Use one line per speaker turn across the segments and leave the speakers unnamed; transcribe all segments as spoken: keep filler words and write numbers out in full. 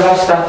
시작합시다.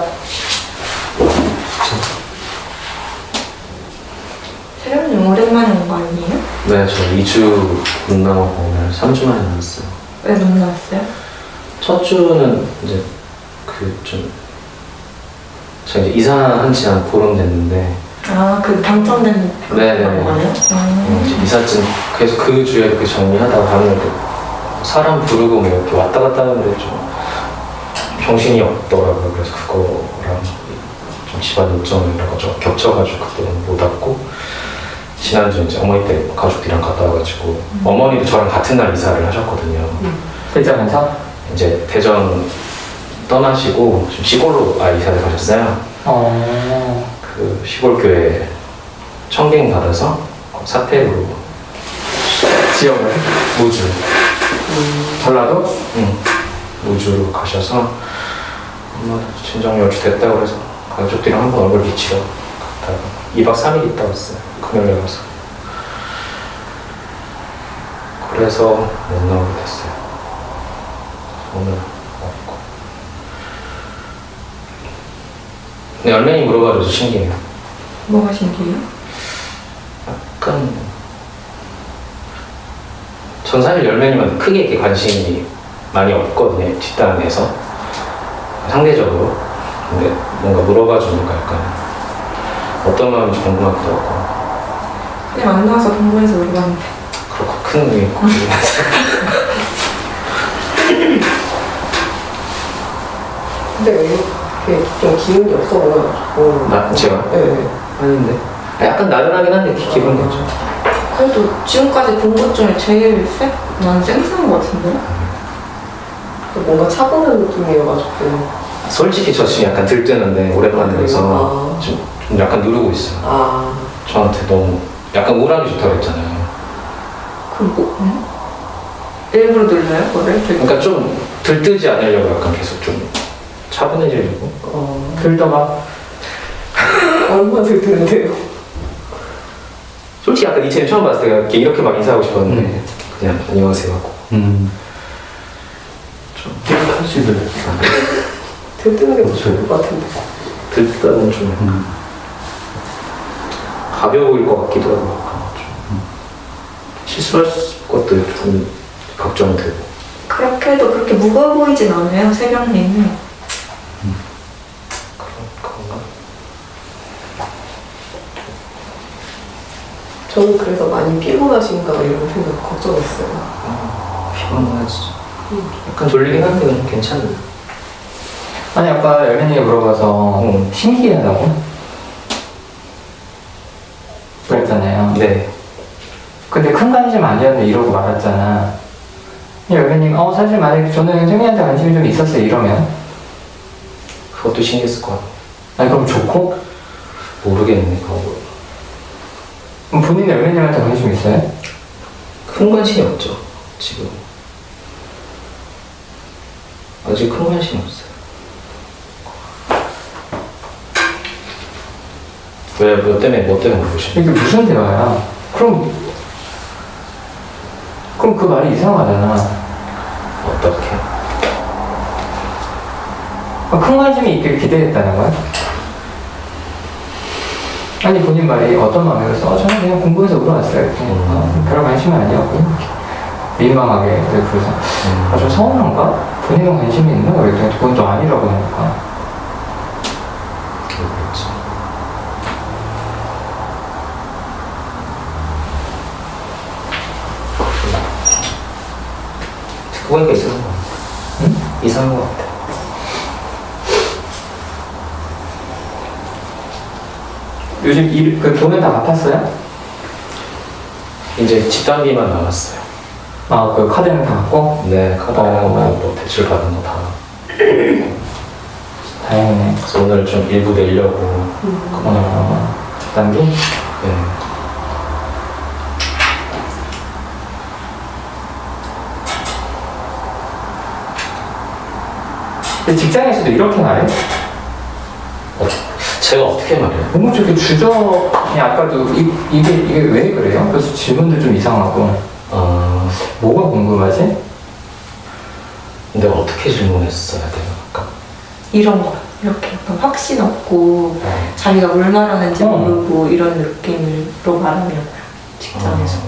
세련님 오랜만에 온 거 아니에요?
네, 저 이 주 못 나오고 오늘 삼 주 만에 나왔어요.
왜 못 나왔어요?
첫 주는 이제 그 좀 제가 이제 이사한 지 한 보름 됐는데
아, 그 당첨된
네네.
거예요?
어,
음.
이제 이삿짐 계속 그 주에 이렇게 정리하다가 가면 사람 부르고 뭐 이렇게 왔다 갔다 하는데 좀 정신이 없더라고요. 그래서 그거랑 좀 집안 일정이랑 좀 겹쳐가지고 그때는 못 왔고, 지난주 이제 어머니 때 가족들이랑 갔다 와가지고 음. 어머니도 저랑 같은 날 이사를 하셨거든요.
음. 대전에서?
이제 대전 떠나시고 좀 시골로 아 이사를 가셨어요.
어...
그 시골 교회 청갱 받아서 사택으로
지역을?
무주.
음... 전라도?
응. 무주로 가셔서 엄마도 친정 연주 됐다 그래서 가족들이랑 한번 얼굴 비치러 갔다가 이 박 삼 일 있다 왔어요. 금요일에 가서. 그래서 못 나오게 됐어요. 오늘 왔고. 근데 열매님 물어봐줘서 신기해요.
뭐가 신기해요?
약간 전 사실 열매님한테 크게 이렇게 관심이 많이 없거든요. 뒷단에서 상대적으로. 근데 뭔가 물어봐 주니까 약간 어떤 마음인지 궁금하기도 하고.
그냥 만나서 동호회에서 물어봤는데.
그렇고 큰 의미 있고.
근데 왜 이렇게 좀 기운이 없어 보여가지고.
나 제가?
네.
아닌데. 약간 나른하긴 한데 기분 괜찮죠.
그래도 지금까지 본 것 중에 제일 쎄? 난 쌩쌩한 것 같은데?
뭔가 차분한 느낌이어가지고.
솔직히 저 지금 약간 들뜨는데 오랜만에 돼서
아.
좀, 좀 약간 누르고 있어요.
아.
저한테 너무 약간 우울하기 좋다고 했잖아요.
그럼 뭐? 응? 일부러 눌러요? 그거를?
그러니까 좀 들뜨지 않으려고 약간 계속 좀 차분해지려고.
어.
들떠봐.
얼마나 들뜨는데요?
솔직히 약간 이채님 처음 봤을 때 이렇게, 이렇게 막 인사하고 싶었는데
음.
그냥 안녕하세요 하고
음.
좀 깨끗하시들
들뜨는 게 더 좋을 것 같은데.
들뜨는 좀
음.
가벼워 보일 것 같기도 하고 약간 좀 음. 실수할 것도 좀 걱정되고.
그렇게 해도 그렇게 무거워 보이진 않아요, 세련님은.
그런가?
저는 그래서 많이 피곤하신가 이런 생각 걱정했어요.
아, 피곤하지. 약간 졸리긴 한데 그냥 괜찮은데.
아니 아까 열매님이 물어봐서
응.
신기하다고? 그랬잖아요.
네.
근데 큰 관심 아니었는데 이러고 말았잖아. 열매님, 어 사실 만약에 저는 생리한테 관심이 좀 있었어요 이러면?
그것도 신기했을 것 같아.
아니 그럼 좋고?
모르겠네 그거.
그럼 본인 열매님한테 관심 있어요?
큰 관심이 없죠 지금. 아직 큰 관심이 없어요. 왜, 뭐 때문에, 뭐 때문에 물으시는
이게 무슨 대화야? 그럼 그럼 그 말이 이상하잖아.
어떻게?
아, 큰 관심이 있길 기대했다는 거야? 아니 본인 말이 어떤 마음이었어? 어, 저는 그냥 공부해서 물어봤어요. 이렇게.
음.
아, 별 관심이 아니었고 민망하게. 그래서
음.
아, 좀 서운한가? 본인은 관심이 있나? 그랬더니 그건 또 아니라고 하니까.
그렇지. 듣고 보니까 이상한 것 같아.
응?
이상한 것 같아.
요즘 일, 그 돈은 다 갚았어요?
이제 집단비만 남았어요.
아, 그 카드는 다 갚고?
네, 카드
어.
뭐 대출 받은 거 다.
다행이네.
그래서 오늘 좀 일부 내려고.
어, 단비?
네.
근데 직장에서도 이렇게 말해?
어, 제가 어떻게 말해요?
너무 저기 주저이 아까도 이, 이게 이게 왜 그래요? 그래서 질문도 좀 이상하고.
아,
뭐가 궁금하지?
내가 어떻게 질문했어야 돼요? 아까?
이런 거. 이렇게 약간 확신 없고
네.
자기가 뭘 말하는지
어.
모르고 이런 느낌으로 말하면 직장에서.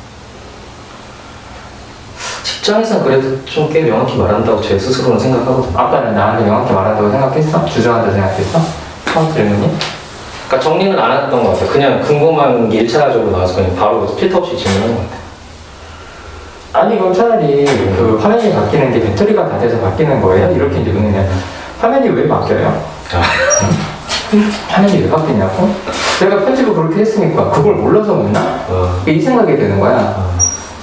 직장에서는 그래도 좀 꽤 명확히 말한다고 제 스스로는 생각하거든요.
아까는 나한테 명확히 말한다고 생각했어? 주저한다고 생각했어? 처음 질문이?
그러니까 정리는 안 했던 것 같아요. 그냥 궁금한 게 일차적으로 나와서 그냥 바로 필터 없이 질문하는 것 같아요.
아니 그럼 차라리 그 화면이 바뀌는 게 배터리가 다 돼서 바뀌는 거예요? 이렇게 이제 묻는 화면이 왜 바뀌어요? 응? 화면이 왜 바뀌냐고? 내가 편집을 그렇게 했으니까 그걸 몰라서 묻나?
어.
이 생각이 드는 거야.
어.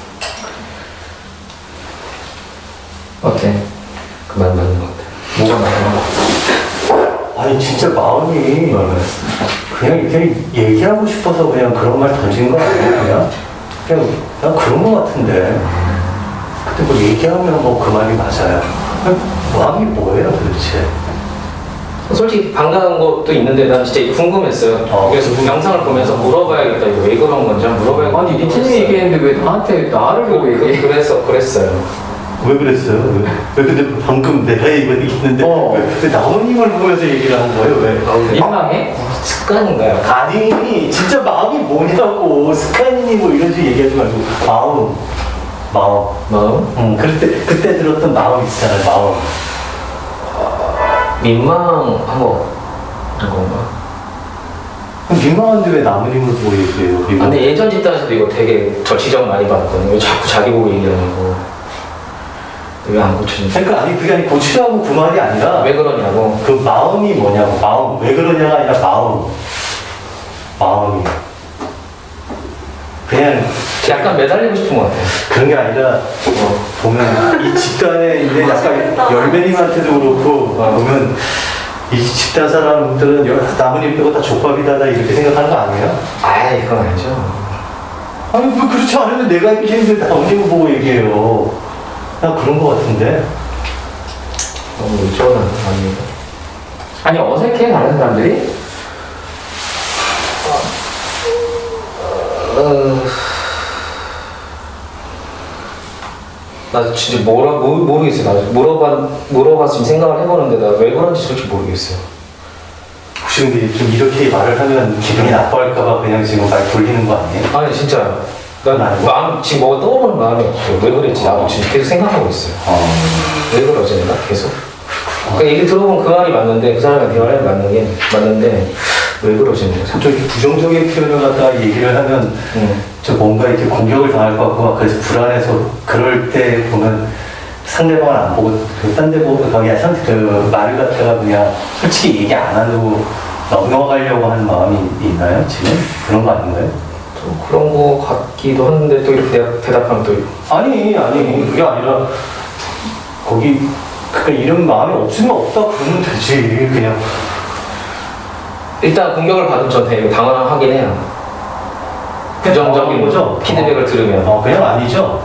어때?
그 말 맞는 것 같아요.
뭐가 맞는 거?
아니 진짜 마음이 그냥 이렇게 얘기하고 싶어서 그냥 그런 말 던진 거 아니에요? 그냥 그냥 그냥 그런 거 같은데. 근데 뭐 얘기하면 뭐 그 말이 맞아요. 마음이 뭐예요 도대체?
솔직히 반가운 것도 있는데 난 진짜 궁금했어요.
어.
그래서 그 영상을 보면서 물어봐야겠다. 이거 왜 그런 건지 한번 물어봐야겠다.
아니 리치님이 얘기했는데 왜 나한테 나를 보고
그,
얘기해?
그래서 그랬어요.
왜 그랬어요? 왜, 왜 근데 방금 내가 이거 얘기했는데
어.
왜, 왜 나무님을 보면서 얘기를 하는 거예요? 왜?
민망해?
습관인가요?
아니 진짜 마음이 뭐냐고 스카이니 뭐 이런 식으로 얘기하지 말고 마음 마음
마음?
응 그때 그때 들었던 마음 있잖아요 마음
민망한 거 건가?
그럼 민망한데 왜 나무님을 보고 얘기해요?
아, 근데 예전 집단에서도 이거 되게 저 지적 많이 받았거든요. 왜 자꾸 자기 보고 얘기하냐고. 왜 안 고쳐지냐?
그러니까 아니 그게 아니 고치라고 그 말이 아니라
왜 그러냐고.
그 마음이 뭐냐고 마음 왜 그러냐가 아니라 마음 마음이 그냥
약간 매달리고 싶은 것 같아요.
그런 게 아니라 어, 보면 이 집단에 이제 약간 열매님한테도 그렇고 어, 보면 이 집단 사람들은 여- 나무님 빼고 다 족밥이다 다 이렇게 생각하는 거 아니에요?
아이, 그건 아니죠.
아니 뭐 그렇지 않으면 내가 얘기했는데 나무님을 보고 얘기해요. 나 그런 거 같은데.
너무 의존은 아닙니다.
아니 어색해 다른 사람들이?
어... 나 진짜 뭐라, 모, 모르겠어요. 나 물어봐, 물어봤으면 생각을 해보는데 나 왜 그런지 솔직히 모르겠어요.
혹시 근데 좀 이렇게 말을 하면 기분이 나빠할까봐 그냥 지금 말 돌리는 거 아니에요?
아니 진짜 난
아니고?
마음, 지금 뭐가 떠오르는 마음이 없어요. 왜 그랬지? 나도 지금 계속 생각하고 있어요. 왜 그러지 내가 계속? 그 얘기 들어보면 그 말이 맞는데 그 사람이 대화를 맞는 게 맞는데 왜 그러지 내가?
좀 부정적인 표현을 갖다가 얘기를 하면
응.
저 뭔가 이렇게 공격을 당할 것 같고 막 그래서 불안해서 그럴 때 보면 상대방을 안 보고 딴 데 보고 그냥 상대 그 말을 갖다가 그냥 솔직히 얘기 안 하고 넘어가려고 하는 마음이 있나요 지금? 그런 거 아닌가요?
또 그런 거 같기도 하는데 또 이렇게 내가 대답하면 또
아니 아니 그게 아니라 거기 그러니까 이런 마음이 없으면 없다 그러면 되지 그냥
일단 공격을 받으면 전 되게 당황하긴 해요. 부정적인
거죠?
피드백을 들으면
어 그냥 아니죠?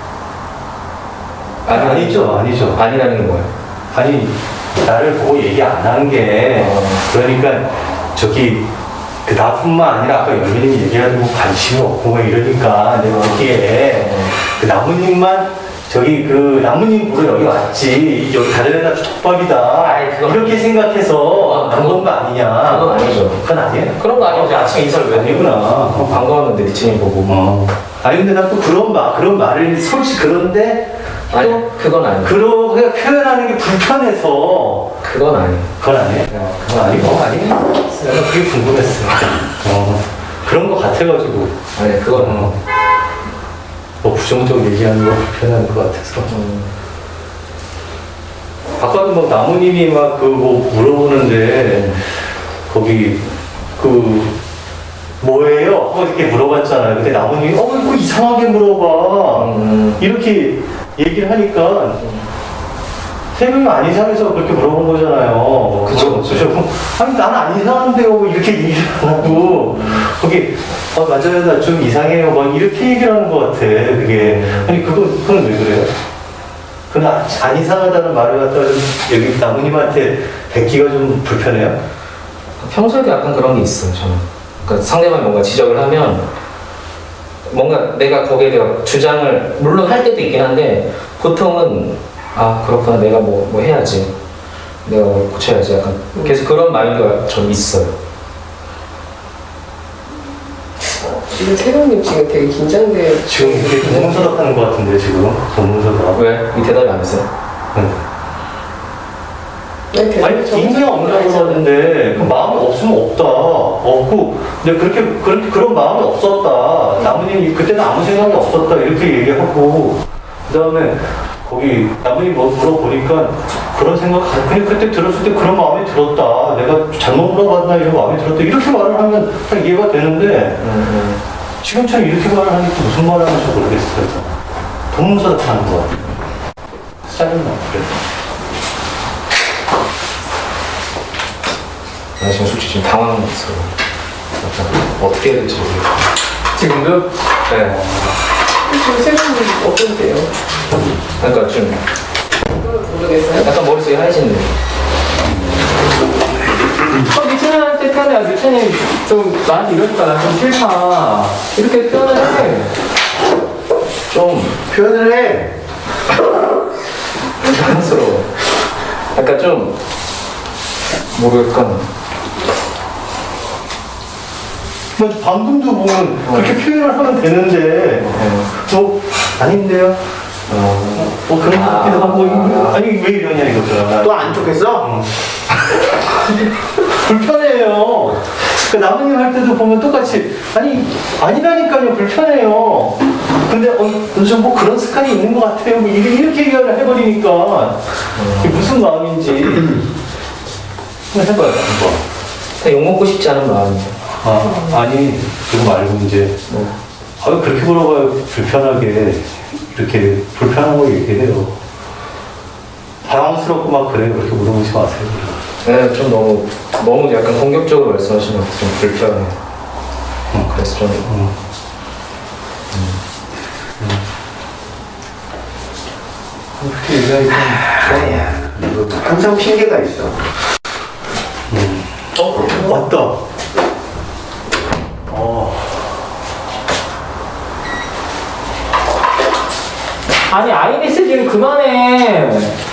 아니, 아니죠 아니죠
아니라는 게 뭐예요?
아니 나를 보고 얘기 안 한 게
어.
그러니까 저기 그 나뿐만 아니라 아까 열매님이 얘기하는 거 관심이 없고 막 이러니까 내가 어떻게 그 나무님만 저기 그 나무님 보러 여기 왔지 여기 다른 애다 족밥이다
아이, 그건-
이렇게 생각해서 간 건 거 아니냐
그건 아니죠.
그건 아니에요?
그런 거 아니죠. 아침에 인사를 왜
아니구나
어, 반가웠는데 니친이 보고
어. 아니 근데 난 또 그런 말 그런 말을 솔직히 그런데
아니 그건 아니에요.
그렇게 표현하는 게 불편해서
그건 아니에요.
그건 아니에요? 그건 아니고 아니에요? 내가 그게 궁금했어. 어, 그런 거 같아가지고
아니 그건
어, 뭐 부정적 얘기하는 거 불편한 것 같아서.
음,
아까도 막 나무님이 막 그 뭐 물어보는데 거기 그 뭐예요? 하고 이렇게 물어봤잖아요. 근데 나무님이 어 이거 이상하게 물어봐.
음.
이렇게 얘기를 하니까 세 명이 안 이상해서 그렇게 물어본 거잖아요.
그죠,
그죠. 아니, 난 안 이상한데요. 이렇게 얘기를 안 하고, 거기, 아, 맞아요. 나 좀 이상해요. 막 이렇게 얘기를 하는 것 같아. 그게. 아니, 그거, 그건 왜 그래요? 그건 안, 안 이상하다는 말을 갖다가 좀 여기 나무님한테 뱉기가 좀 불편해요?
평소에도 약간 그런 게 있어요. 저는. 그러니까 상대방이 뭔가 지적을 하면 뭔가 내가 거기에 대한 주장을 물론 할 때도 있긴 한데 보통은 아 그렇구나 내가 뭐, 뭐 해야지 내가 고쳐야지 약간 계속 그런 마인드가 좀 있어요.
지금 세령님 지금 되게 긴장돼.
지금 이게 동문서답 하는 것 같은데, 지금. 동문서답.
왜? 이 대답이 안 했어요?
응.
아니, 대답이
아니,
정말
인이 없다고 그러는데, 그 마음이 없으면 없다. 없고, 근데 그렇게, 그런, 그런 마음이 없었다. 나무님, 그때는 아무 생각이 없었다. 이렇게 얘기하고, 그 다음에, 거기, 나무님 뭐 물어보니까, 그런 생각, 그냥 그때 들었을 때 그런 마음이 들었다. 내가 잘못 물어봤나, 이런 마음이 들었다. 이렇게 말을 하면 딱 이해가 되는데,
음,
지금처럼 이렇게 말을 하니까 무슨 말을 하는지 모르겠어요. 동문서답 하는 것 같아요. 짜증나, 그래서.
나 지금 솔직히 지금 당황한 거 있어. 약간 어떻게 해야 될지 모르겠어.
지금도?
네.
지금 세령님 어떤데요?
그러니까 좀
모르겠어요?
약간 머릿속이 하얘지는데.
어, 미천이한테 표현해. 미천이 좀 나한테 이러니까 나 좀 싫다. 이렇게 표현을 해.
좀
표현을 해.
당황스러워. 약간 좀 모르겠건.
뭐 방금도 보면 그렇게 표현을 하면 되는데, 뭐, 아닌데요?
어.
뭐 그런 것 같기도 하고, 아니, 왜 이러냐 이거죠.
또 안 좋겠어?
불편해요. 그 나무님 할 때도 보면 똑같이, 아니, 아니라니까요, 불편해요. 근데, 어, 요즘 뭐 그런 습관이 있는 것 같아요. 뭐 이렇게, 이렇게 얘기를 해버리니까, 이게 무슨 마음인지. 한번 해봐요, 한번.
그냥 욕먹고 싶지 않은 마음이에요.
아, 아니, 그거 말고 이제,
뭐.
아, 그렇게 물어봐요. 불편하게. 이렇게 불편한 거 얘기해요. 당황스럽고 막 그래요. 그렇게 물어보지 마세요.
네, 좀 너무 너무 약간 공격적으로 말씀하시면 좀 불편해요.
응.
그래서 좀
응. 그렇게 얘기하니까.
아니야. 이거 항상 핑계가 있어.
음. 어, 왔다. 어.
아니, 아이리스 지금 그만해.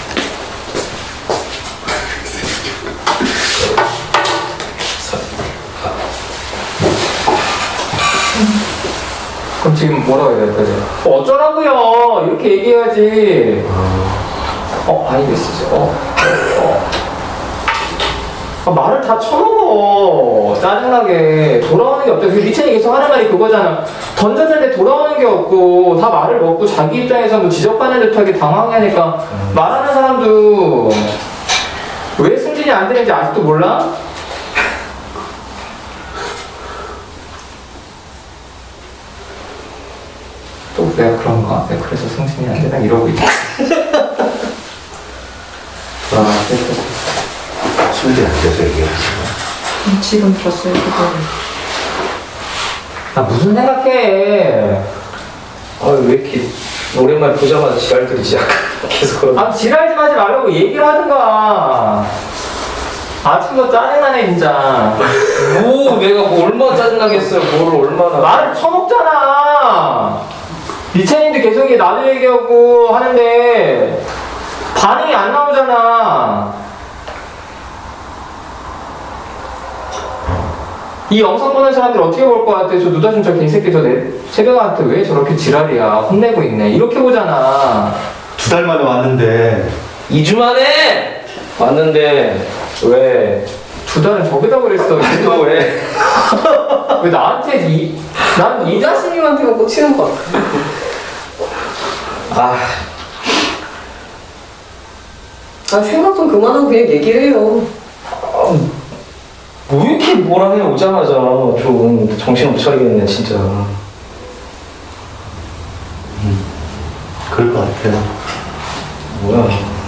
그럼 지금 뭐라고 해야 될까요? 어쩌라고요? 이렇게 얘기해야지. 어, 아이리스지. 어, 어. 아, 말을 다 쳐먹어. 짜증나게. 돌아오는 게 없다. 그 리첸이 계속 하는 말이 그거잖아. 던졌는데 돌아오는 게 없고, 다 말을 먹고 자기 입장에서 뭐 지적받는 듯하게 당황하니까, 말하는 사람도 왜 승진이 안 되는지 아직도 몰라? 또 내가 그런가? 내가 그래서 승진이 안 되나? 이러고 있지. 와, 됐다.
술이 안 돼서 얘기하지.
음, 지금 들었어요, 그거는.
나 무슨 생각해?
아왜 이렇게 오랜만에 보자마자 지랄들이지 약간 계속 그런.
아, 지랄 좀 하지 말라고 얘기를 하든가. 아침부터 짜증나네, 진짜.
뭐 내가 뭐 얼마나 짜증나겠어요. 뭘 얼마나.
말을 처먹잖아. 리체님도 계속 이게 나도 얘기하고 하는데 반응이 안 나오잖아. 이 영상 보는 사람들 어떻게 볼 것 같아? 저 누다 준 저 개새끼 저 내 새벽한테 왜 저렇게 지랄이야? 혼내고 있네. 이렇게 보잖아.
두 달 만에 왔는데.
이 주 만에 왔는데 왜?
두 달은 저기다 그랬어.
또 왜?
왜 나한테 이, 난 이 자식
자신님한테만 꽂히는 것 같아.
아
아, 생각 좀 그만하고 그냥 얘기를 해요.
뭐 이렇게 뭐라 해 오자마자 좀 정신 못 차리겠네 진짜.
그럴 것 같아요.
뭐야?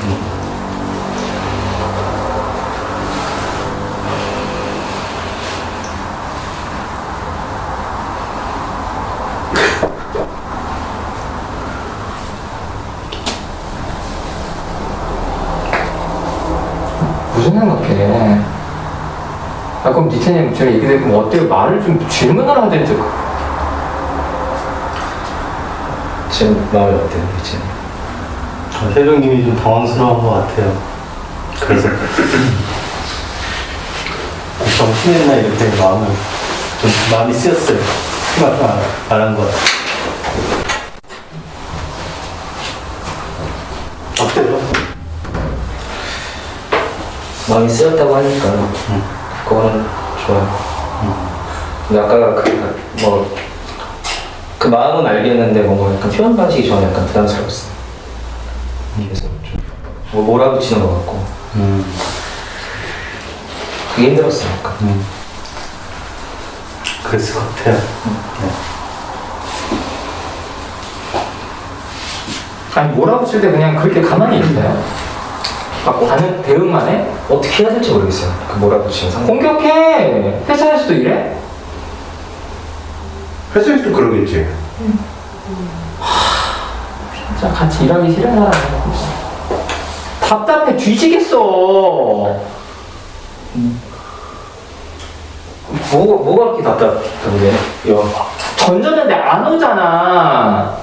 무슨 생각해? 아, 그럼 니체님 제가 얘기되면 뭐 어때요? 말을 좀 질문을 하든지.
지금 마음이 어때요 이제?
세종님이 좀 당황스러운 것 같아요. 그래서 정신했나 이렇게 마음을 좀 마음이 쓰였어요. 말한 거. 어때요?
마음이 쓰였다고 하니까
음.
그거는 좋아요.
음.
근데 아까 그 뭐 그 마음은 알겠는데 뭔가 약간 표현 방식이 저는 약간 부담스러웠어요. 그래서 좀뭐 몰아붙이는 것 같고
음.
그게 힘들었어요. 약간.
음. 그랬을 것 같아요. 네.
아니 뭐라고 칠 때 그냥 그렇게 가만히 있어요? 막 반응 대응만 해?
어떻게 해야 될지 모르겠어요. 그 몰아붙이는 상황.
공격해! 회사에서도 이래?
회사에서도 그러겠지.
진짜 같이 일하기 싫은 사람이야. 답답해 뒤지겠어.
뭐가 뭐가 그렇게 답답한데? 여
던졌는데 안 오잖아.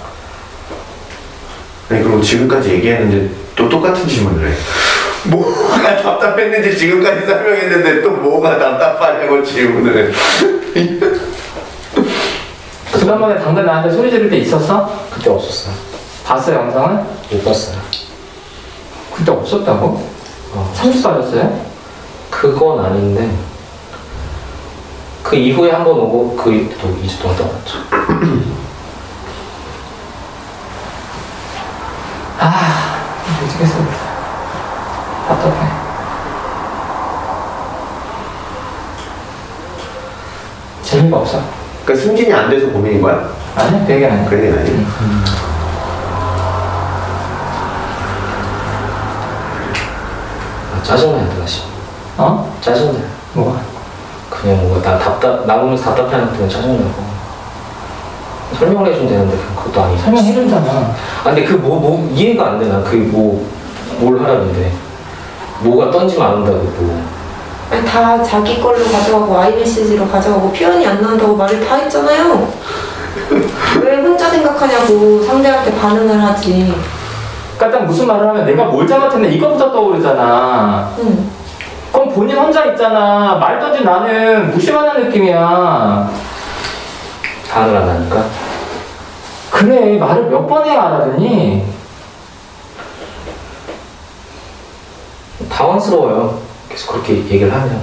아니 그럼 지금까지 얘기했는데 또 똑같은 질문을 해. 뭐가 답답했는지 지금까지 설명했는데 또 뭐가 답답하냐고 질문을 해.
지난번에 당근 나한테 소리 지를 때 있었어?
그때 없었어요.
봤어 영상은?
못 봤어요.
그때 없었다고?
어.
삼십 빠졌어요?
그건 아닌데 그 이후에 한 번 오고 그 이후에도 이 주 동안 떠났죠.
아 미치겠어. 답답해. 재미가 없어.
그러니까 승진이 안 돼서 고민인 거야?
아니야 그 얘기는 아니야.
그 얘기는 아니야.
아, 짜증나요 다시.
어?
짜증나요.
뭐가?
그냥 뭔가 나 답답 나 보면서 답답해하는 그냥 짜증나고 설명을 해주면 되는데 그냥 그것도 아니고.
설명해준잖아.
아 근데 그 뭐 뭐 이해가 안 돼. 난 그게 뭐뭘 하라는데 뭐가 던지면 안 온다고 뭐.
아니 다 자기 걸로 가져가고 아이메시지로 가져가고 표현이 안 나온다고 말을 다 했잖아요. 왜 혼자 생각하냐고 상대한테 반응을 하지.
그러니까 딱 무슨 말을 하면 내가 뭘 잘못했네 이거부터 떠오르잖아.
응.
그럼 본인 혼자 있잖아. 말 던진 나는 무심하는 느낌이야.
반응을 안 하니까.
그래 말을 몇 번 해야 알아듣니?
당황스러워요. 계속 그렇게 얘기를 하면.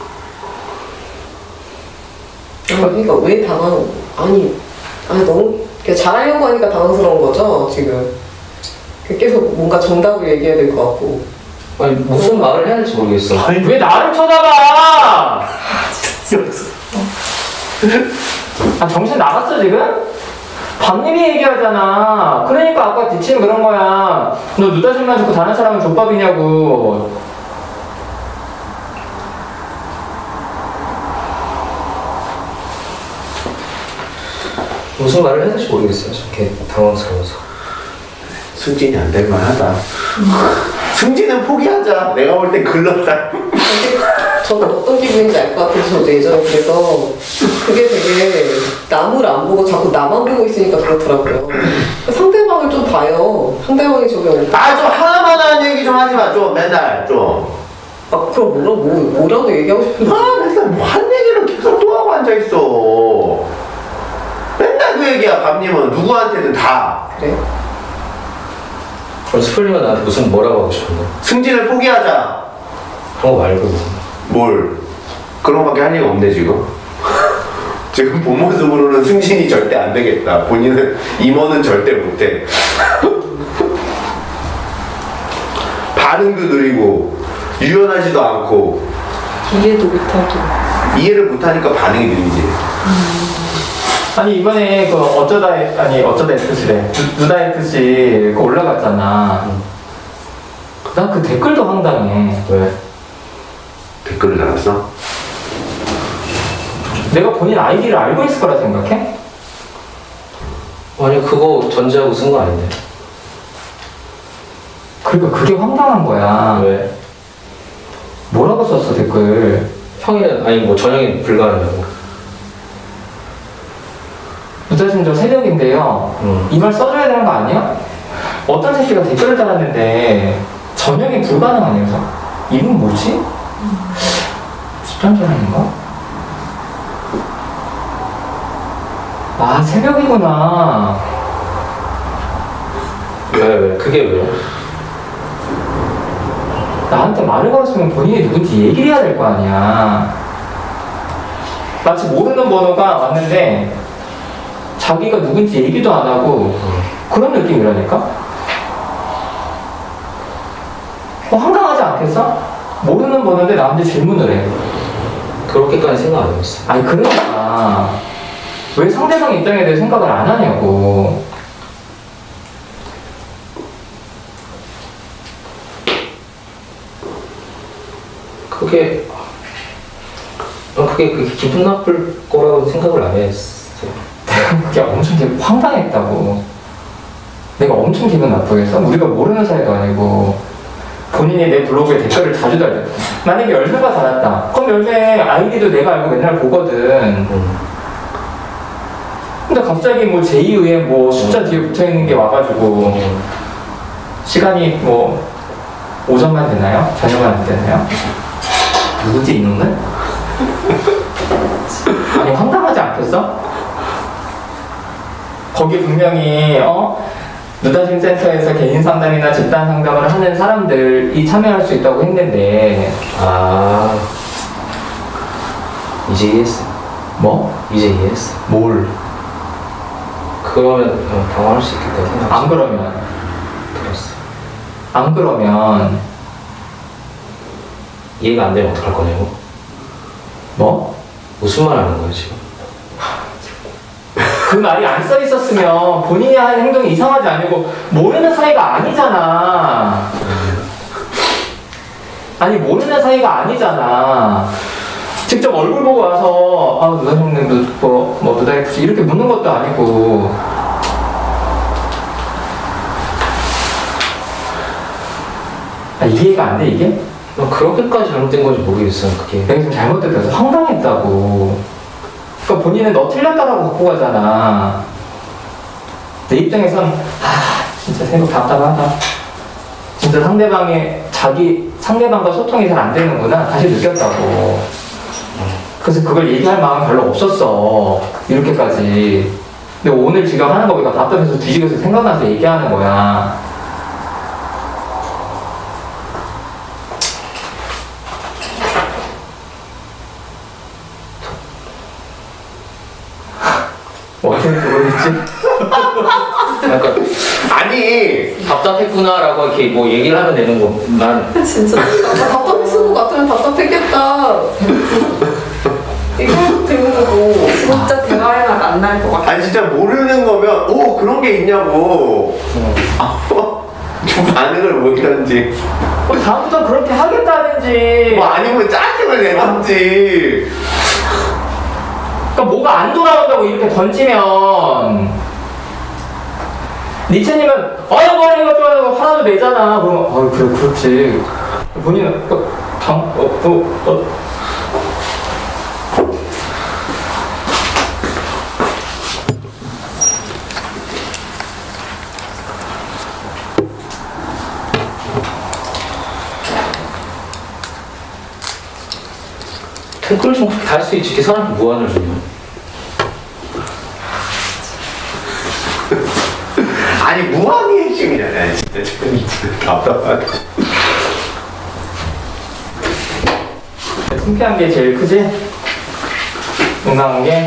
아니, 그러니까 왜 당황, 아니, 아니, 너무, 그러니까 잘하려고 하니까 당황스러운 거죠, 지금. 계속 뭔가 정답을 얘기해야 될 것 같고.
아니 무슨 말을 해야 할지 모르겠어.
왜 나를 쳐다봐? 아 정신 나갔어 지금? 밤님이 얘기하잖아. 그러니까 아까 뒤치는 그런 거야. 너 누다심만 좋고 다른 사람은 족밥이냐고.
무슨 말을 해야 될지 모르겠어요. 저렇게 당황스러워서.
승진이 안 될 만하다. 승진은 포기하자. 내가 볼 때 글렀다.
저는 어떤 기분인지 알 것 같아서 저도 예전에 그래서 그게 되게 남을 안 보고 자꾸 나만 보고 있으니까 그렇더라고요. 상대방을 좀 봐요. 상대방이 저기 어디.
아 좀 하나만 하는 얘기 좀 하지 마. 좀 맨날 좀.
아, 그럼 뭐라, 뭐, 뭐라도 얘기하고 싶은데.
아 맨날 뭐 한 얘기를 계속 또 하고 앉아 있어. 맨날 그 얘기야. 밤님은 누구한테든 다.
그래?
그럼 스플링은 나한테 무슨 뭐라고 하고 싶은데?
승진을 포기하자.
그런 거 말고.
뭘? 그런 밖에 할 얘기 없네 지금. 지금 본 모습으로는 승진이 절대 안 되겠다. 본인은 임원은 절대 못해. 반응도 느리고 유연하지도 않고
이해도 못하고.
이해를 못하니까 반응이 느리지.
아니 이번에 그 어쩌다 에- 아니 어쩌다 에프씨래 누다 에프씨 그 올라갔잖아. 난 그 댓글도 황당해.
왜?
댓글을 달았어?
내가 본인 아이디를 알고 있을 거라 생각해?
아니 그거 전제하고 쓴 거 아닌데.
그러니까 그게 황당한 거야.
왜?
뭐라고 썼어 댓글?
평일에 아니 뭐 저녁에 불가능하고.
부자님 저 새벽인데요.
음.
이 말 써줘야 되는 거 아니야? 어떤 새끼가 댓글을 달았는데 저녁이 불가능하냐면서 이분 뭐지? 집단 전환인가? 아, 새벽이구나.
왜, 왜? 그게 왜요?
나한테 말을 걸었으면 본인이 누군지 얘기를 해야 될 거 아니야. 마치 모르는 번호가 왔는데 자기가 누군지 얘기도 안 하고 그런 느낌이라니까? 어, 황당하지 않겠어? 모르는 번호인데 나한테 질문을 해.
그렇게까지 생각 안 해봤어.
아니 그러니까 왜 상대방 입장에 대해 생각을 안 하냐고.
그게, 난 그게 그게 기분 나쁠 거라고 생각을 안 했어요.
그게 엄청 되게 황당했다고. 내가 엄청 기분 나쁘겠어? 우리가 모르는 사이도 아니고 본인이 내 블로그에 댓글을 자주 달려. 만약에 열매가 달았다. 그럼 열매 아이디도 내가 알고 맨날 보거든.
음.
근데 갑자기 뭐 제이의에 뭐 숫자 뒤에 붙어있는 게 와가지고 시간이 뭐 오전만 되나요? 저녁만 안 되나요? 누구지 이놈은? 아니 황당하지 않겠어? 거기 분명히 어? 누다심 센터에서 개인 상담이나 집단 상담을 하는 사람들이 참여할 수 있다고 했는데
아, 이제 이해했어.
뭐?
이제 이해했어.
뭘?
그러면 어, 당황할 수 있겠다 생각.
안 그러면
들었어.
안 그러면
이해가 안 되면 어떡할 거냐고?
뭐?
무슨 말 하는 거야 지금?
그 말이 안 써 있었으면 본인이 하는 행동이 이상하지 아니고 모르는 사이가 아니잖아. 아니 모르는 사이가 아니잖아. 직접 얼굴 보고 와서 아 누다님도 뭐, 뭐 누다이프지 이렇게 묻는 것도 아니고. 아, 이해가 안 돼 이게?
난 그렇게까지 잘못된 건지 모르겠어 그게.
내가 좀 잘못됐다서 황당했다고. 그러니까 본인은 너 틀렸다라고 갖고 가잖아. 내 입장에선 아 진짜 생각 답답하다. 진짜 상대방의 자기 상대방과 소통이 잘 안 되는구나 다시 느꼈다고. 그래서 그걸 얘기할 마음이 별로 없었어 이렇게까지. 근데 오늘 지금 하는 거 보니까 답답해서 뒤지겠어 생각나서 얘기하는 거야. 어떻게 모르겠지?
그러니까
아니
답답했구나라고 이렇게 뭐 얘기를 하면 되는 거. 난
진짜 답답했을 것 같으면 답답했겠다. 이거 되는 거고.
진짜 대화할 맛 안 날 것 같아.
아니 진짜 모르는 거면 오 그런 게 있냐고 좀 반응을 뭐 이런지
어, 다음부터 그렇게 하겠다든지.
뭐 아니면 짜증을 내던지.
그러니까 뭐가 안 돌아온다고 이렇게 던지면 니체님은 어이 뭐 이거 좋아요 화나도 내잖아. 그러면 어 그래 그렇지. 본인은 어, 당, 어, 어, 어.
댓글 좀 그렇게 달 수 있지. 이렇게 사람한테 무한을 주면.
아니 무한히 핵심이잖아 진짜. 진짜 답답하다.
창피한 게 제일 크지? 농담한 게.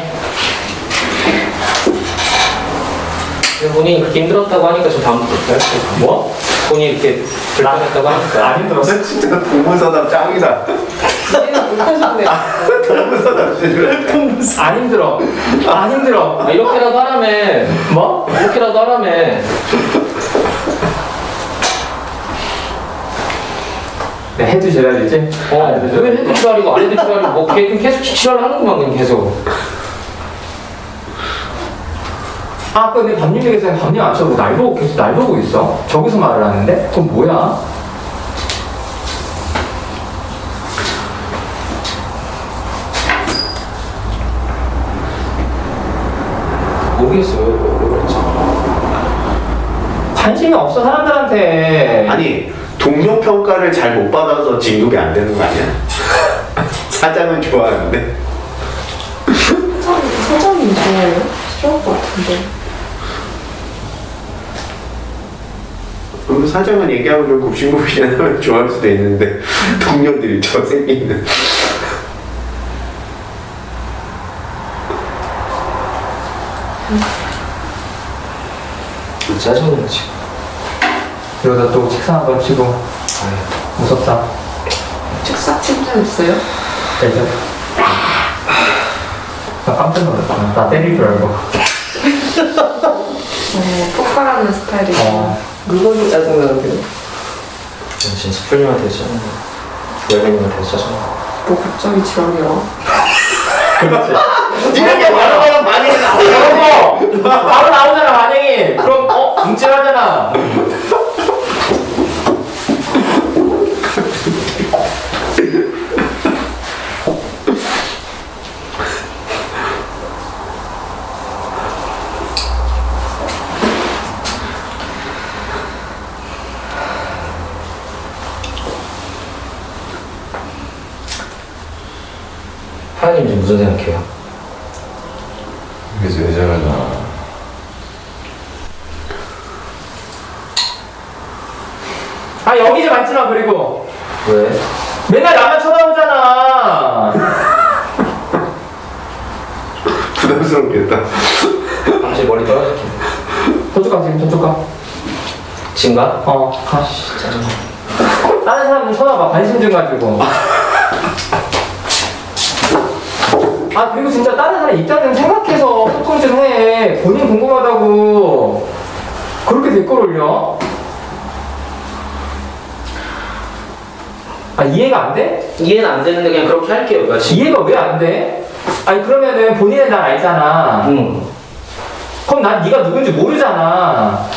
근데 본인이 그렇게 힘들었다고 하니까 좀 다음부터 그렇게 할 수 있어.
뭐?
본인이 이렇게 불편했다고 하니까.
안 힘들었어?
진짜 동문서답 짱이다.
이해는 못하셨네.
동문서답 진짜.
안 힘들어. 안 힘들어.
아, 이렇게라도 하라며.
뭐?
이렇게라도 하라며.
네, 해도 지랄이지?
어, 왜 해도 지랄이고 안 해도 지랄이고 뭐 걔 계속 지랄을 하는구만 그냥 계속.
아, 근데 밤님 얘기해서 밤님 안 쳐보고 날 보고 계속 날 보고 있어. 저기서 말을 하는데? 그건 뭐야?
모르겠어요. 왜, 왜 그랬지?
관심이 없어 사람들한테.
아니 동료 평가를 잘 못 받아서 진급이 안 되는 거 아니야? 사장은 좋아하는데.
사장, 사장님 좋아해요? 싫어할 것 같은데.
그럼 사장은 얘기하면 좀 굽신굽신하면 좋아할 수도 있는데 동료들이 저 새끼는
짜증나 지금.
이러다 또 책상 한번 치고
아유.
무섭다.
책상 침대 있어요?
대죠. 나 깜짝 놀랐다. 나 때릴 줄 알고.
어, 폭발하는 스타일이구나.
어.
물건도 짜증나는데요.
진짜 스플님한테 짜증나. 여행님한테 짜증나.
뭐 갑자기 지랄이야.
그렇지.
이렇게 바로 바로 반응이 나오고
그런 거 바로 나오잖아 반응이. 그럼 어 움찔하잖아.
하나님 지금 무슨 생각해요?
그래서 왜 저러나.
아 여기 좀 앉지 마. 그리고
왜?
맨날 나만 쳐다보잖아.
부담스럽겠다.
갑자기 머리 떨어졌겠네.
저쪽 가 지금 저쪽 가.
지금 가?
어 가.
짜증나.
다른 사람 좀 쳐다봐. 관심 좀 가지고. 아 그리고 진짜 다른 사람 입장 좀 생각해서 소통 좀 해. 본인 궁금하다고 그렇게 댓글 올려? 아 이해가 안 돼?
이해는 안 되는데 그냥 그렇게 할게요. 그러니까 지금.
이해가 왜 안 돼? 아니 그러면은 본인은 날 알잖아.
응.
그럼 난 네가 누군지 모르잖아.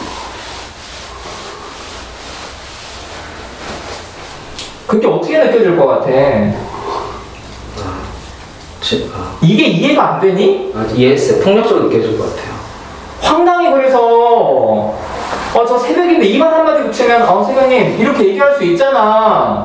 그게 어떻게 느껴질 것 같아?
지, 아,
이게 이해가 안 되니?
아, 이해했어요. 폭력적으로 느껴질 것 같아요.
황당해. 그래서 어 저 새벽인데 이만 한마디 붙이면 어 새벽님 이렇게 얘기할 수 있잖아.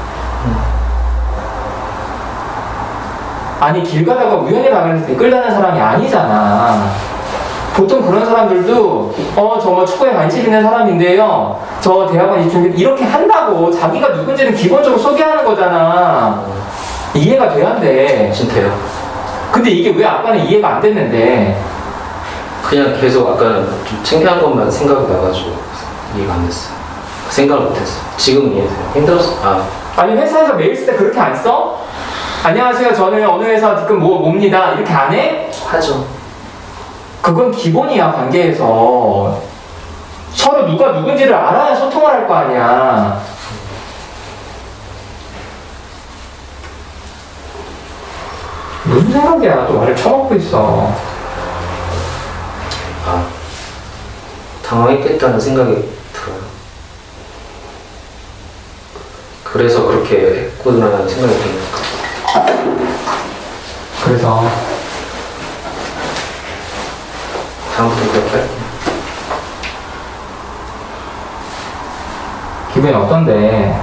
아니 길 가다가 우연히 나가서 댓글 다는 사람이 아니잖아. 보통 그런 사람들도 어 저 뭐 축구에 관심 있는 사람인데요 저 대학원 입중 이렇게 한다고 자기가 누군지는 기본적으로 소개하는 거잖아. 이해가 돼야 돼.
진짜요.
근데 이게 왜 아까는 이해가 안 됐는데?
그냥 계속 아까는 좀 창피한 것만 생각이 나가지고 이해가 안 됐어요. 생각을 못했어요. 지금은 이해돼요. 힘들었어. 아,
아니 회사에서 메일 쓸 때 그렇게 안 써? 안녕하세요 저는 어느 회사 지금 뭐 뭡니다 이렇게 안 해?
하죠.
그건 기본이야. 관계에서 서로 누가 누군지를 알아야 소통을 할 거 아니야. 무슨 생각이야. 또 말을 쳐먹고 있어.
아, 당황했겠다는 생각이 들어요. 그래서 그렇게 했구나라는 생각이 듭니다.
그래서
다음부터 그렇게 할게요.
기분이 어떤데?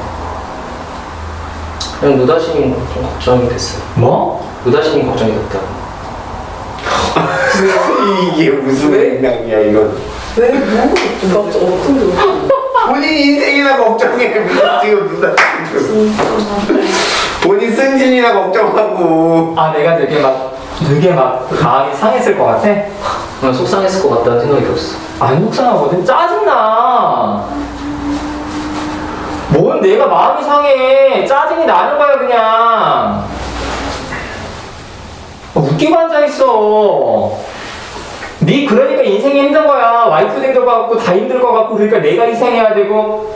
그냥 무다심이 좀 걱정이 됐어요.
뭐?
무다심이 걱정이 됐다고.
이게 무슨 맥락이야 이건.
왜? 뭐? 갑자기 어떤 거?
본인 인생이나 걱정해. 무슨 지금 누나 본인 승진이나 걱정하고.
아 내가 되게 막 되게 막 마음이 상했을 것 같아?
그냥 속상했을 것 같다는 생각이 들었어.
안 속상하거든. 짜증나. 뭔 내가 마음이 상해. 짜증이 나는 거야 그냥. 어, 웃기고 앉아있어. 네 그러니까 인생이 힘든 거야. 와이프도 힘들 것 같고 다 힘들 것 같고 그러니까 내가 희생해야 되고.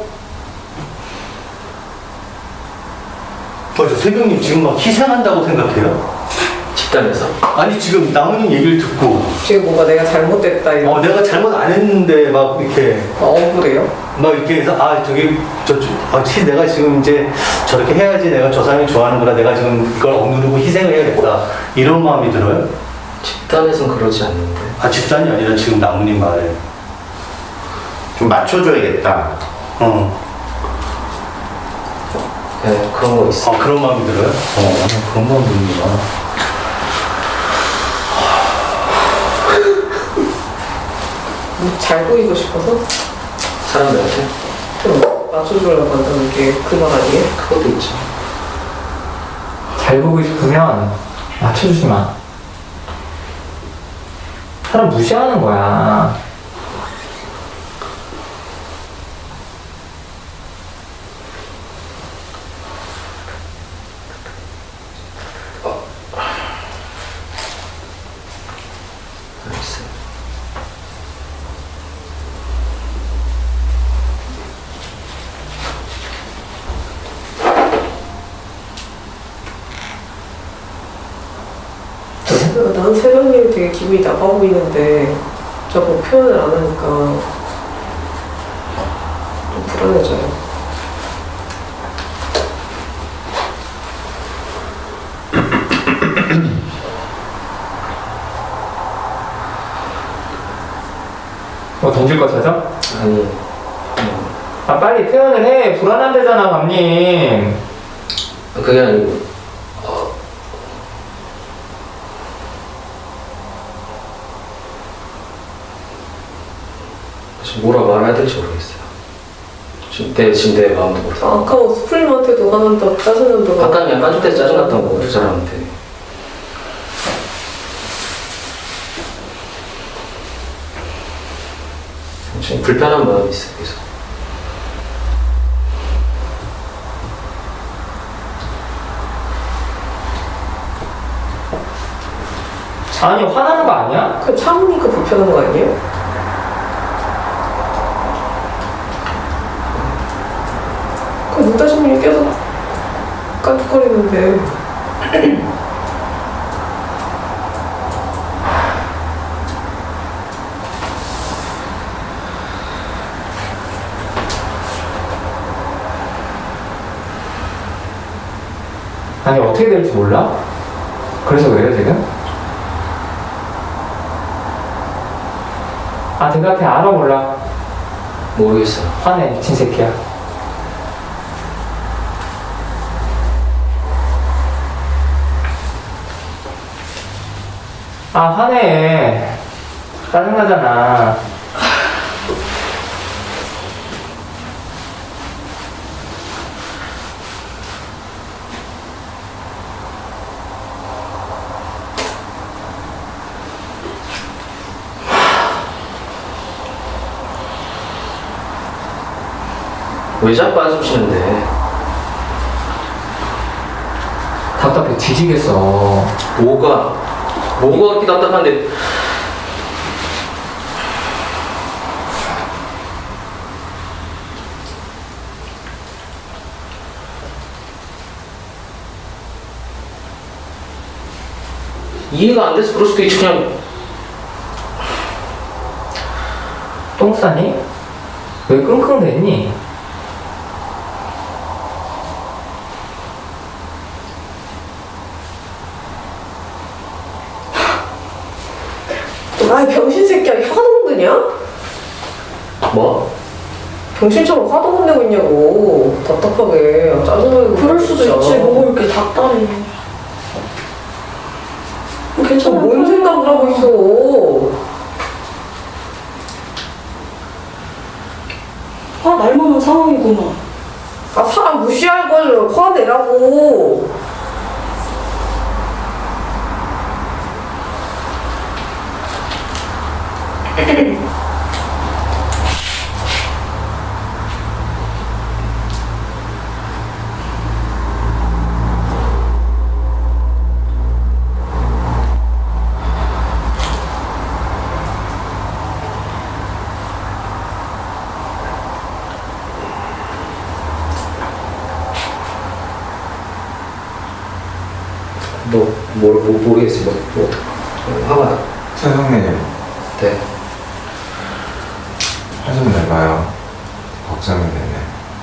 맞아, 세경님 지금 막 희생한다고 생각해요?
집단에서.
아니 지금 나무님 얘기를 듣고
지금 뭔가 내가 잘못됐다 이런.
어 내가 잘못 안 했는데 막 이렇게
아, 억울해요?
막 이렇게 해서 아 저기 저쪽 아 치, 내가 지금 이제 저렇게 해야지 내가 저 사람이 좋아하는구나 내가 지금 이걸 억누르고 희생을 해야겠다 이런 마음이 들어요?
집단에선 그러지 않는데.
아 집단이 아니라 지금 나무님 말에
좀 맞춰줘야겠다.
어
네, 그런 거 있어요.
아, 그런 마음이 들어요? 어, 그런 마음 드는구나.
잘 보이고 싶어서
사람들한테
좀 맞춰주려고 한다는 게 그 말 아니에요?
그것도 있죠.
잘 보고 싶으면 맞춰주지 마. 사람 무시하는 거야.
알겠어요.
난 새벽님이 되게 기분이 나빠 보이는데 저거 표현을 안 하니까 좀 불안해져요.
뭐 던질 거 찾아?
아니, 음,
아 빨리 표현을 해. 불안한데잖아 감님.
그게 아니고 어, 지금 뭐라 말해야 될지 모르겠어요. 지금 내, 지금 내 마음도 모르겠어요.
아까 뭐 스프림한테도 화난다 짜증난다고
아까는 약간 좀 짜증났던 거고 두 사람한테. 지금 불편한 마음이 있어요. 계속.
아니 화나는 거 아니야?
그냥 참으니까 불편한 거 아니에요? 그 무다심이 계속 깐죽거리는데
아니 어떻게 될지 몰라? 그래서 그래요 지금? 아 대답해. 알아 몰라?
모르겠어요.
화내 미친 새끼야. 아 화내. 짜증나잖아.
왜 자꾸 한숨 쉬는데?
답답해 뒤지겠어.
뭐가? 뭐가 그렇게 답답한데? 이해가 안 돼서 그럴 수도 있지. 그냥
똥 싸니? 왜 끙끙댔니?
아이 병신 새끼야 화도 못 내냐?
뭐?
병신처럼 화도 못 내고 있냐고 답답하게 짜증나게
그럴 수도
진짜.
있지. 뭐 이렇게 답답해. 괜찮아.
뭔 생각을 하고 있어.
화 날만한 상황이구만.
아 사람 무시할 걸 화내라고.
뭐, 뭐, 뭐 모르겠어요. 뭐, 뭐, 뭐 화가 나.
최성님,
네.
한숨 내봐요. 걱정이 되네.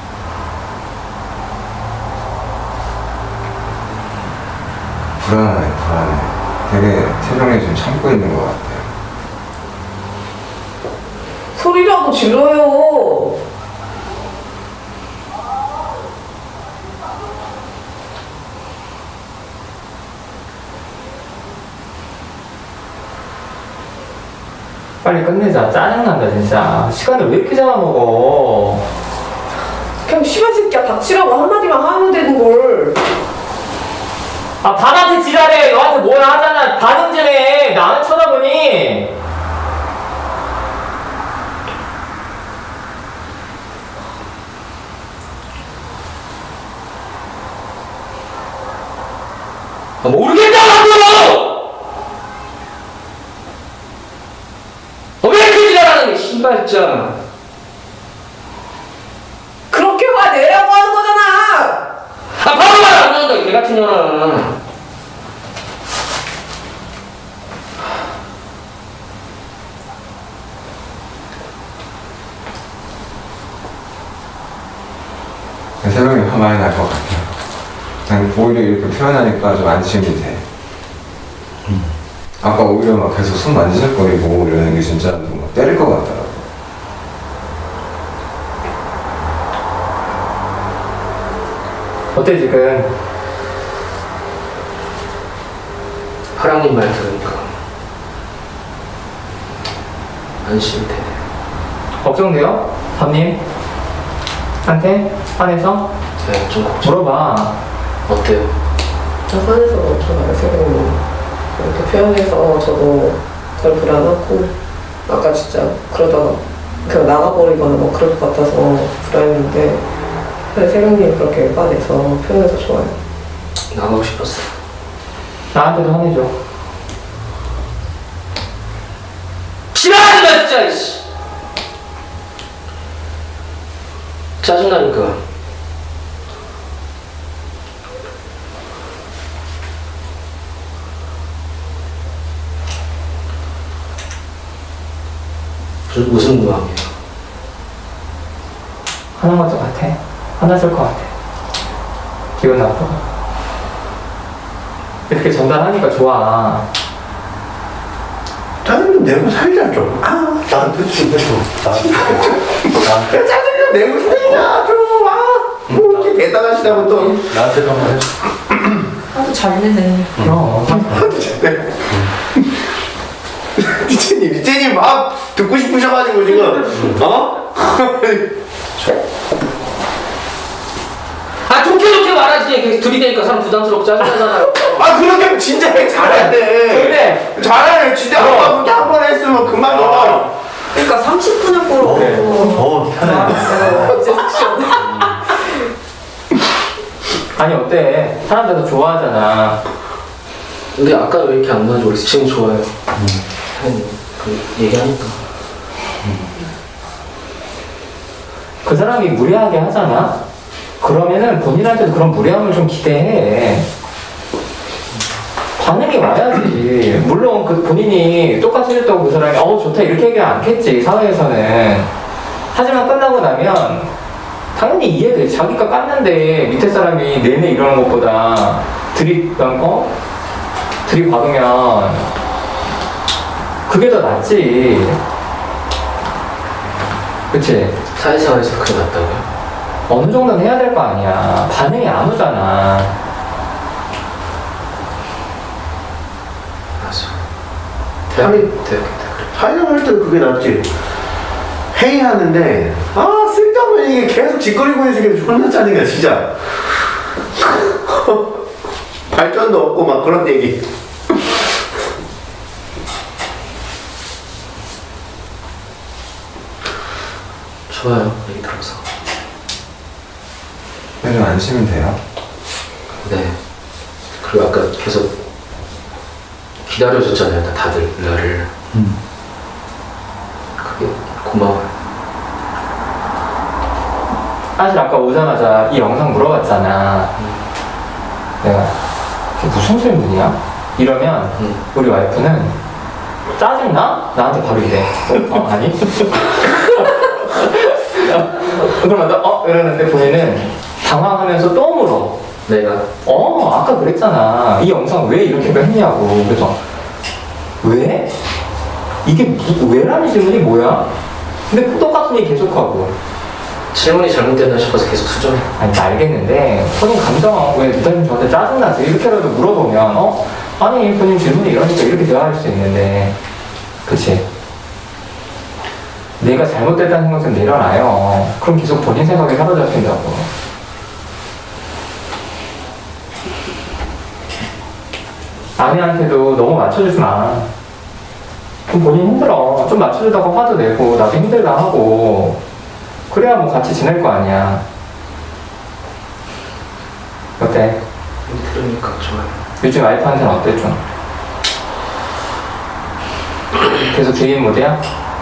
불안해, 불안해. 되게 태정이 좀 참고 있는 것 같아요.
소리라도 질러요.
빨리 끝내자. 짜증난다 진짜. 시간을 왜 이렇게 잡아먹어.
그냥 씨발 새끼야 닥치라고 한마디만 하면 되는 걸.
아 반한테 지랄해. 너한테 뭐라 하잖아. 반응 좀 해. 나는 쳐다보니.
아, 모르겠다고! 어, 왜 이렇게 지랄하는 게 신발 있잖아.
그렇게 화내라고 하는 거잖아.
아, 바로 말 안 나온다, 이 같은 년아.
새벽에 화 많이 날 것 같아요. 난 오히려 이렇게 표현하니까 좀 안심이 돼. 음. 아까 오히려 막 계속 손 만지작거리고 이러는 게 진짜 막 때릴 것 같더라고.
어때 지금?
파랑님 말 들으니까 안심이 되네.
걱정돼요? 담님? 한테? 화내서?
네, 좀 걱정.
물어봐.
어때요?
저 산에서 엄청 말세고 이렇게 표현해서 저도 덜 불안하고 아까 진짜 그러다가 그냥 나가버리거나 뭐 그럴 것 같아서 불안했는데 세령님 그렇게 화내서 표현해서 좋아요.
나가고 싶었어.
나한테도 화내줘.
싫어하지 마 진짜 이씨. 짜증나니까. 무슨, 무슨 마음이야?
화난 것도 같아. 화났을 것 같아. 기분 나빠. 이렇게 전달하니까 좋아.
짜증 좀 내고 살자 좀. 아, 나한테 좀 해줘. 나한테. 나한테. 짜증 좀 내고 살자 좀. 아, 뭐 이렇게 대단하시다고 또.
나한테도 한번 해줘.
하도 잘 내네.
그럼.
리제님, 리제님 막 듣고 싶으셔가지고 지금. 어?
아 좋게 좋게 말하지. 이렇게 들이대니까 사람 부담스럽고 짜증나잖아요.
아, 그렇게 진짜 잘해야 돼.
그래.
잘해. 진짜 한번 한 번 했으면 그만 넘어.
그러니까 삼십 분을 보러
그래.
어, 편해.
아니 어때? 사람들 다 좋아하잖아.
근데 아까 왜 이렇게 안 나죠? 우리 지금 좋아요. 음. 그 얘기하니까.
그 사람이 무례하게 하잖아? 그러면은 본인한테도 그런 무례함을 좀 기대해. 반응이 와야지. 물론 그 본인이 똑같이 했다고 그 사람이 어우 좋다 이렇게 얘기 않겠지 사회에서는. 하지만 끝나고 나면 당연히 이해돼. 자기가 깠는데 밑에 사람이 내내 이러는 것보다 들이 어? 들이박으면 그게 더 낫지. 그치?
사회생활에서 그게 낫다고요?
어느 정도는 해야 될 거 아니야. 반응이 안 오잖아.
맞아. 대학교 대학교 때 그래.
사회생활 할 때는 그게 낫지. 회의하는데 아 쓸데없는 얘기 계속 짓거리고 있는 게 존나 짜증나 진짜. 발전도 없고 막 그런 얘기.
좋아요. 얘기 들어서.
좀 안심이 돼요.
네. 그리고 아까 계속 기다려줬잖아요. 다들 나를.
음.
그게 고마워요.
사실 아까 오자마자 이 영상 물어봤잖아. 내가 그게 무슨 질문이야? 이러면
음.
우리 와이프는 짜증나? 나한테 바로 이래. 어, 어 아니? 그러면 나 어? 이러는데 본인은 당황하면서 또 물어.
내가
어 아까 그랬잖아. 이 영상 왜 이렇게 했냐고. 그래서 왜? 이게 무, 왜라는 질문이 뭐야? 근데 똑같은 얘기 계속하고.
질문이 잘못됐나 싶어서 계속 수정해.
아니 알겠는데 본인 감정 왜 부장님 저한테 짜증나서 이렇게라도 물어보면 어? 아니 본인 질문이 이러니까 이렇게 대화할 수 있는데 그치? 내가 잘못됐다는 생각 좀 내려놔요. 그럼 계속 본인 생각에 사로잡힌다고. 아내한테도 너무 맞춰주지 마. 그럼 본인 힘들어. 좀 맞춰주다가 화도 내고 나도 힘들다 하고 그래야 뭐 같이 지낼 거 아니야. 어때?
들으니까 좋아요.
요즘 와이프한테는 어때 좀? 계속 개인 모드야?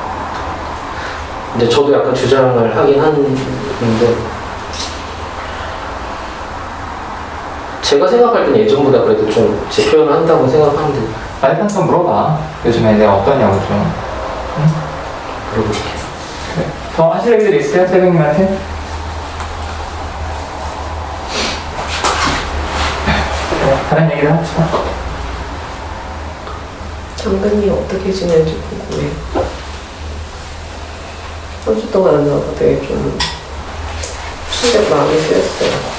근데 저도 약간 주장을 하긴 하는데 제가 생각할 땐 예전보다 그래도 좀 제 표현을 한다고 생각하는데
와이프한테 좀 물어봐. 요즘에 내가 어떠냐고 좀. 응?
물어볼게요.
그래. 더 하실 얘기들 있어요? 새벽님한테? 그래, 다른 얘기를 합시다.
장관님 어떻게 지내는지 궁금해. 삼 주 동안 안 나와서 되게 좀 충격 마음이 쓰였어요.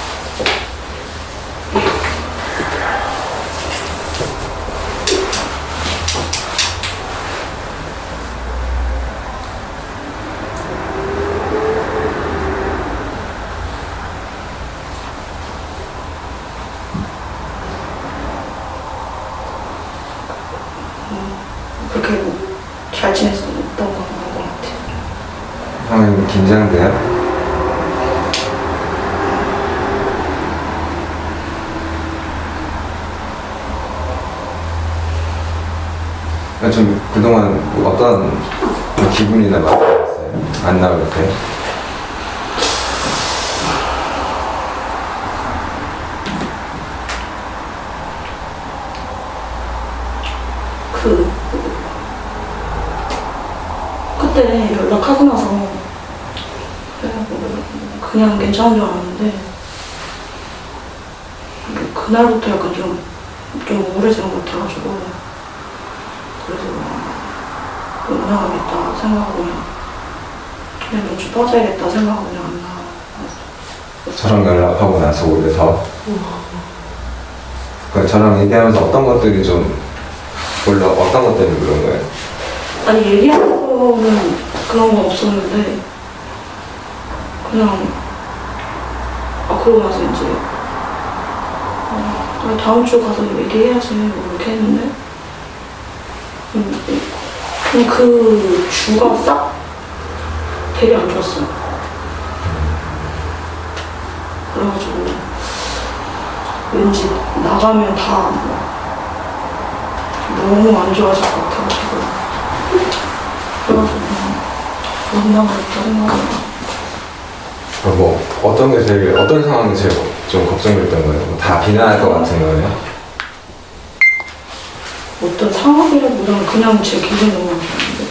그렇게 잘 지냈었던 건 아닌 것 같아요.
형님 긴장돼요? 아, 좀 그동안 뭐 어떤 기분이나 많았어요? 안 나올 때?
그 그때 연락하고 나서 그냥, 그냥 괜찮은 줄 알았는데 그날부터 약간 좀, 좀 우울해지는 것 같아가지고 그래서 못 나가겠다 생각하고 그냥 그냥 몇 주 빠져야겠다 생각하고 그냥 안 나가.
저랑 연락하고 나서 오히려 더? 그 저랑 얘기하면서 어떤 것들이 좀 원래 어떤 것 때문에 그런 거예요?
아니 얘기하고는 그런 건 없었는데 그냥 아 그러고 나서 이제 어, 아, 다음 주 가서 얘기해야지 뭐 이렇게 했는데 음, 그냥 그 주가 싹 되게 안 좋았어요. 그래가지고 왠지 나가면 다 너무 안 좋아질 것 같아가지고 그래가지고 못 나가겠다 생각을.
그럼 뭐 어떤 게 제일 어떤 상황이 제일 좀 걱정됐던 거예요? 뭐다 비난할 것 같은 거예요?
어떤 상황이라기보다는 그냥 제 기분이 너무 안 좋았는데.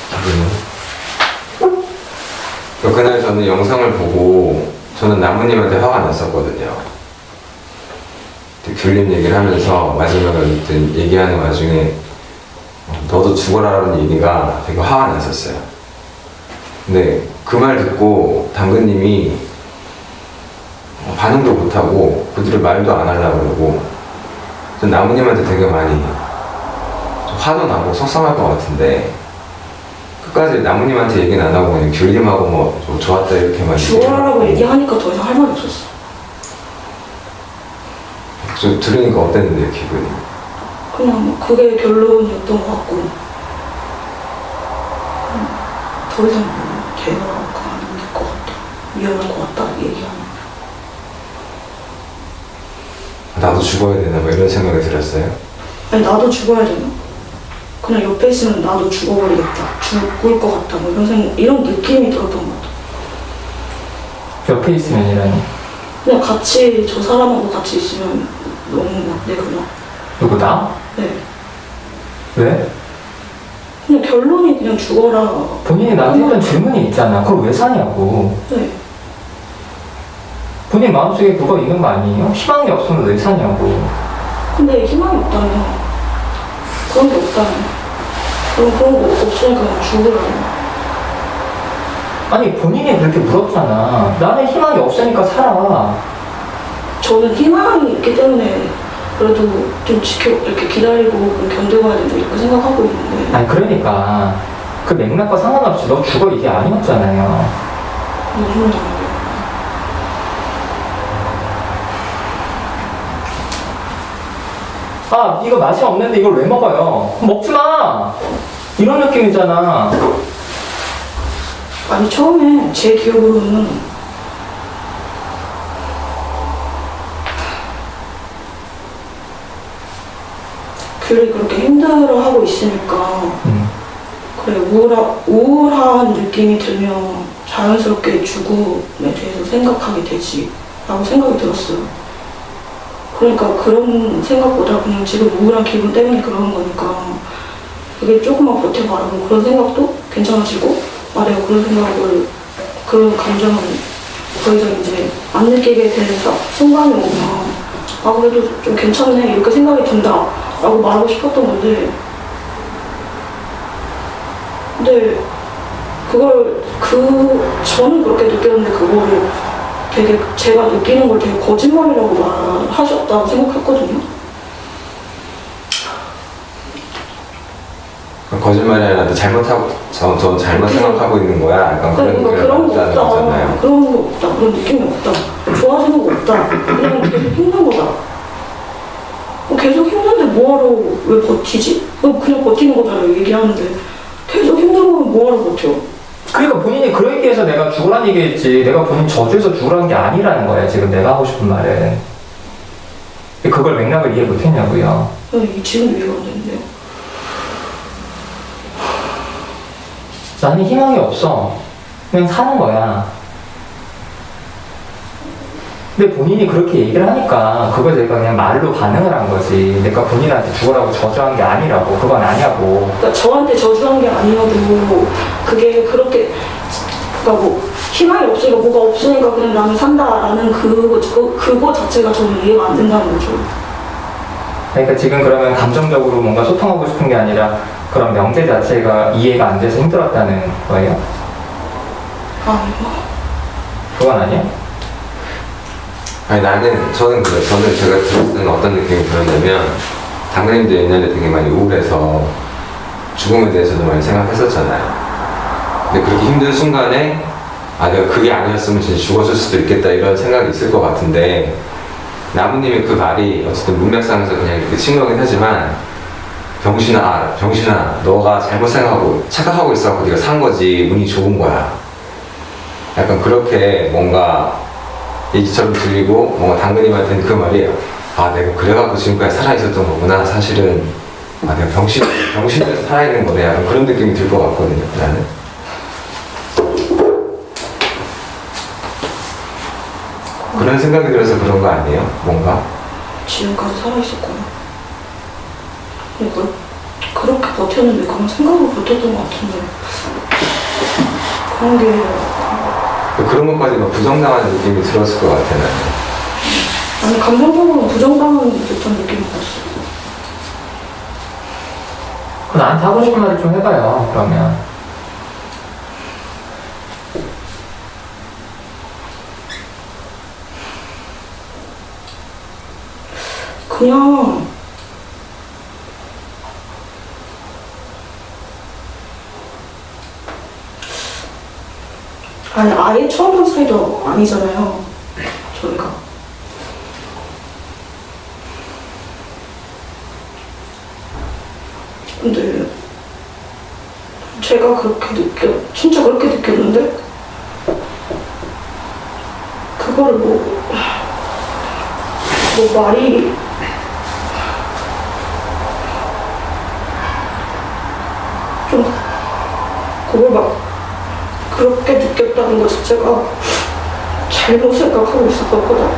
기분이? 그 그날 저는 영상을 보고 저는 나무님한테 화가 났었거든요. 귤림 얘기를 하면서 마지막에 어쨌든 얘기하는 와중에 너도 죽어라라는 얘기가 되게 화가 났었어요. 근데 그 말 듣고 당근님이 반응도 못하고 그들을 말도 안 하려고 그러고 전 나무님한테 되게 많이 화도 나고 속상할 것 같은데 끝까지 나무님한테 얘기는 안 하고 그냥 귤림하고 뭐 좀 좋았다 이렇게만
죽어라라고 얘기하니까 더 이상 할 말이 없었어.
좀 들으니까 어땠는데요, 기분이?
그냥 그게 결론이었던 것 같고 음, 더 이상 대화가 안 될 것 같다. 위험할 것 같다 얘기하는.
나도 죽어야 되나 뭐 이런 생각이 들었어요.
아니 나도 죽어야 되나? 그냥 옆에 있으면 나도 죽어버리겠다. 죽을 것 같다. 뭐 이런 생각, 이런 느낌이 들었던 것 같아.
옆에 있으면이라니.
그냥 같이 저 사람하고 같이 있으면 너무 막 내구나.
누구 나?
네.
왜?
그냥 결론이 그냥 죽어라.
본인이 나한테 했던 질문이 있잖아. 그걸 왜 사냐고.
네.
본인 마음속에 그거 있는 거 아니에요? 희망이 없으면 왜 사냐고.
근데 희망이 없다면 그런 게 없다면 그럼 그런 거 없으니까 그냥 죽으라고.
아니 본인이 그렇게 물었잖아. 나는 희망이 없으니까 살아.
저는 희망이 있기 때문에 그래도 좀 지켜 이렇게 기다리고 견뎌가야 된다 이렇게 생각하고 있는데.
아니 그러니까 그 맥락과 상관없이 너 죽어 이게 아니었잖아요.
무슨 말이에요?
아 이거 맛이 없는데 이걸 왜 먹어요? 먹지 마! 이런 느낌이잖아.
아니 처음에 제 기억으로는 귤이 그렇게 힘들어하고 있으니까
음.
그래 우울하, 우울한 느낌이 들면 자연스럽게 죽음에 대해서 생각하게 되지 라고 생각이 들었어요. 그러니까 그런 생각보다 그냥 지금 우울한 기분 때문에 그러는 거니까 그게 조금만 버텨봐라고 그런 생각도 괜찮아지고 아 내가 그런 생각을 그런 감정을 더 이상 이제 안 느끼게 되는 순간이 오면 아 그래도 좀 괜찮네 이렇게 생각이 든다 라고 말하고 싶었던 건데 근데 그걸 그 저는 그렇게 느꼈는데 그거를 되게 제가 느끼는 걸 되게 거짓말이라고 말하셨다고 생각했거든요.
거짓말이 아니라 너 잘못하고 저, 저 잘못 생각하고 있는 거야. 약간 그런
뭔가
느낌을
그런 거
받았다는
없다.
거잖아요.
그런 거 없다. 그런 느낌이 없다. 좋아지는 거 없다. 그냥 계속 힘든 거다. 뭐 계속 힘든데 뭐하러 왜 버티지? 그냥 버티는 거잖아요. 얘기하는데 계속 힘든 거면 뭐하러 버텨?
그러니까 본인이 그러기 위해서 내가 죽으란 얘기했지 내가 본인 저주해서 죽으라는 게 아니라는 거야 지금 내가 하고 싶은 말은. 그걸 맥락을 이해 못했냐고요.
네, 지금 이해가 안 되는데요.
나는 희망이 없어. 그냥 사는 거야. 근데 본인이 그렇게 얘기를 하니까 그걸 내가 그냥 말로 반응을 한 거지. 내가 본인한테 죽으라고 저주한 게 아니라고. 그건 아니라고.
그러니까 저한테 저주한 게 아니어도 그게 그렇게 그러니까 뭐 희망이 없으니까 뭐가 없으니까 그냥 나는 산다라는 그거, 그, 그거 자체가 저는 이해가 안 된다는 거죠.
그러니까 지금 그러면 감정적으로 뭔가 소통하고 싶은 게 아니라 그런 명제 자체가 이해가 안 돼서 힘들었다는 거예요?
아니요.
그건 아니야?
아니 나는 저는 그래. 저는 제가 들었을 때는 어떤 느낌이 들었냐면 당근님도 옛날에 되게 많이 우울해서 죽음에 대해서도 많이 생각했었잖아요. 근데 그렇게 힘든 순간에 아 내가 그게 아니었으면 진짜 죽었을 수도 있겠다 이런 생각이 있을 것 같은데 나무님의 그 말이 어쨌든 문맥상에서 그냥 이렇게 친 거긴 하지만 병신아, 아, 병신아 너가 잘못 생각하고 착각하고 있어서 네가 산 거지 운이 좋은 거야. 약간 그렇게 뭔가 얘기처럼 들리고 뭔가 당근님한테는 그 말이에요. 아 내가 그래갖고 지금까지 살아있었던 거구나. 사실은 아 내가 병신, 병신에서 살아있는 거네. 약간 그런 느낌이 들 것 같거든요. 나는. 그런 생각이 들어서 그런 거 아니에요? 뭔가?
지금까지 살아있었구나. 그러니까 그렇게 버텼는데 그런 생각으로 버텼던 것 같은데 그런 게
그런 것까지 막 부정당하는 느낌이 들었을 것 같아 나는.
아니 감정적으로 부정당하는 듯한 느낌이 들었어.
그 나한테 하고 싶은 말을 좀 해봐요. 그러면.
그냥 아니 아예 처음 본 사이도 아니잖아요 저희가. 근데 제가 그렇게 느껴 진짜 그렇게 느꼈는데 그거를 뭐, 뭐 말이 좀 그걸 막 그렇게 느꼈다는 것 자체가 잘못 생각하고 있었던 거다.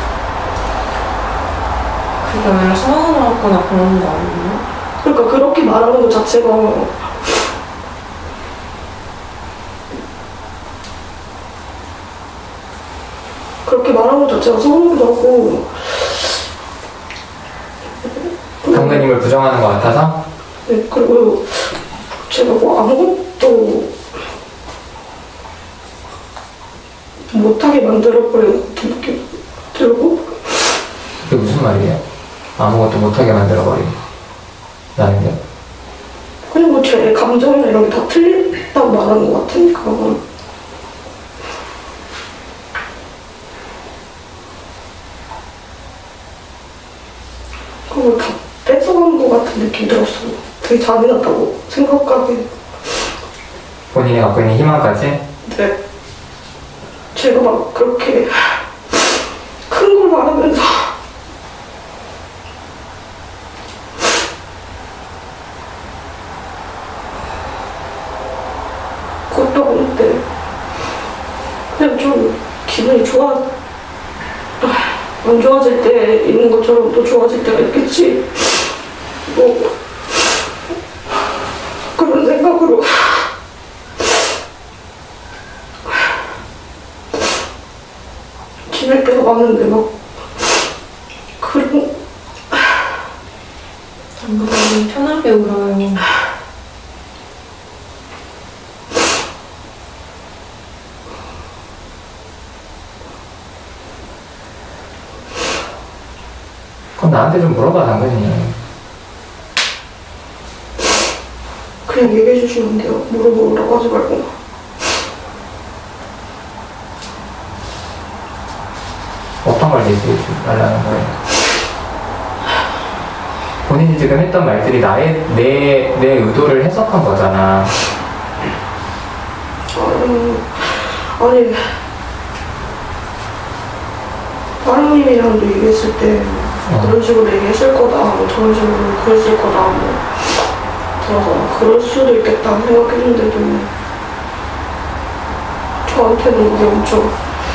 그게 아니라 사랑을 하거나 그런 거 아니에요?
그러니까 그렇게 말하는 것 자체가 그렇게 말하는 것 자체가 서운하기도 하고
당근님을 부정하는 것 같아서?
네, 그리고 제가 뭐 아무것도 못하게 만들어버린 것 같은 느낌 들고.
그게 무슨 말이에요? 아무것도 못하게 만들어버린 나는 게?
그냥 뭐 제 감정이나 이런 게 다 틀린다고 말하는 것 같으니까 그걸 다 뺏어가는 것 같은 느낌이 들었어요. 되게 잔인하다고 생각하게.
본인이 갖고 있는 희망까지?
네. 제가 막 그렇게 큰 걸 말하면서 그것도 아닌데 그냥 좀 기분이 좋아 안 좋아질 때 있는 것처럼 또 좋아질 때가 있겠지 뭐 그런 생각으로 지낼 때가 많은데 막 그런
장모님 편하게 울어요.
그럼 나한테 좀 물어봐, 당근이.
그냥 얘기해 주시면 돼요. 물어보라고 하지 말고.
어떤 걸 얘기해 달라는 거예요? 본인이 지금 했던 말들이 나의, 내, 내 의도를 해석한 거잖아.
아니, 아니 사장님이랑도 얘기했을 때
어.
그런 식으로 얘기했을 거다, 뭐 저런 식으로 그랬을 거다, 뭐 그래서 그럴 수도 있겠다 생각했는데도 저한테는 그게 엄청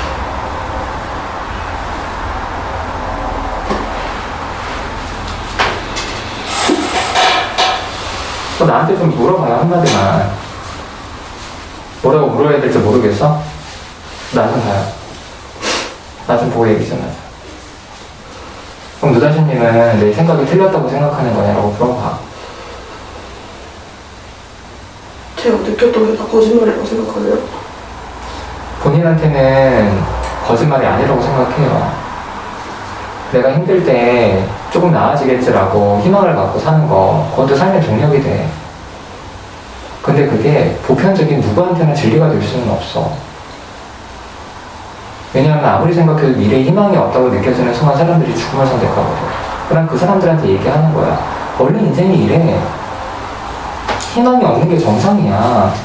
또 나한테 좀 물어봐요, 한마디만. 뭐라고 물어야 될지 모르겠어? 나 좀 봐요. 나 좀 보고 얘기 좀 하자. 그럼 누다신님은 내 생각이 틀렸다고 생각하는 거냐라고 물어봐.
제가 느꼈던 게 다 거짓말이라고 생각하네요.
본인한테는 거짓말이 아니라고 생각해요. 내가 힘들 때 조금 나아지겠지라고 희망을 갖고 사는 거, 그것도 삶의 동력이 돼. 근데 그게 보편적인 누구한테나 진리가 될 수는 없어. 왜냐하면 아무리 생각해도 미래에 희망이 없다고 느껴지는 순간 사람들이 죽음을 선택하거든. 그럼 그 사람들한테 얘기하는 거야. 원래 인생이 이래. 희망이 없는 게 정상이야.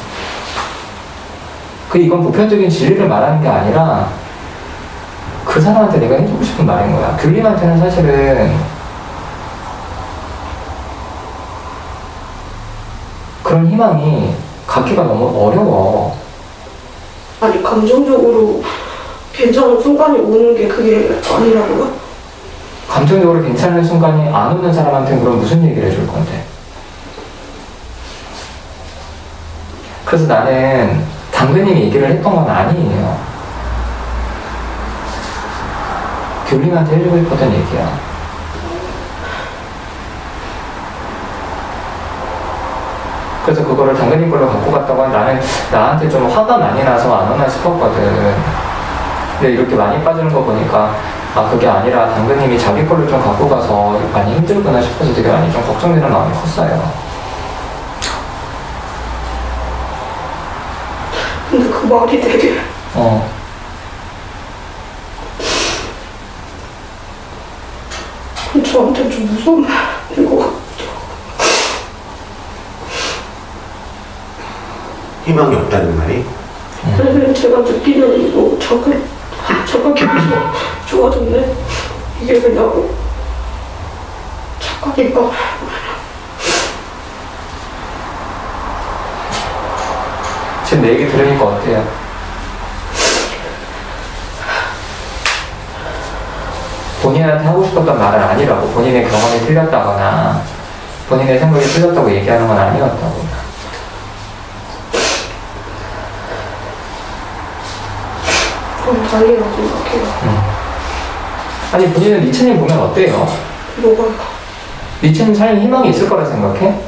그 이건 보편적인 진리를 말하는 게 아니라 그 사람한테 내가 해주고 싶은 말인 거야. 귤님한테는 사실은 그런 희망이 갖기가 너무 어려워.
아니 감정적으로 괜찮은 순간이 오는 게 그게 아니라고요?
감정적으로 괜찮은 순간이 안 오는 사람한테는 그럼 무슨 얘기를 해줄 건데? 그래서 나는 당근님이 얘기를 했던 건 아니에요. 귤님한테 해주고 싶었던 얘기야. 그래서 그거를 당근님 걸로 갖고 갔다고 하면 나는 나한테 좀 화가 많이 나서 안 오나 싶었거든. 근데 이렇게 많이 빠지는 거 보니까 아 그게 아니라 당근님이 자기 걸로 좀 갖고 가서 많이 힘들구나 싶어서 되게 많이 좀 걱정되는 마음이 컸어요.
근데 그 말이 되게
어.
저한테는 좀 무서운 말인 것 같아요.
희망이 없다는 말이?
왜냐면 제가 느끼는 뭐 자극, 자극이 계속 좋아졌네. 이게 그냥 착각인가?
지금 내 얘기 들으니까 어때요? 본인한테 하고 싶었던 말은 아니라고. 본인의 경험이 틀렸다거나 본인의 생각이 틀렸다고 얘기하는 건 아니었다고.
그럼 다행이라고 생각해요.
음. 아니 본인은 리체님 보면 어때요?
뭐가
리체님 삶에 희망이 있을 거라 생각해?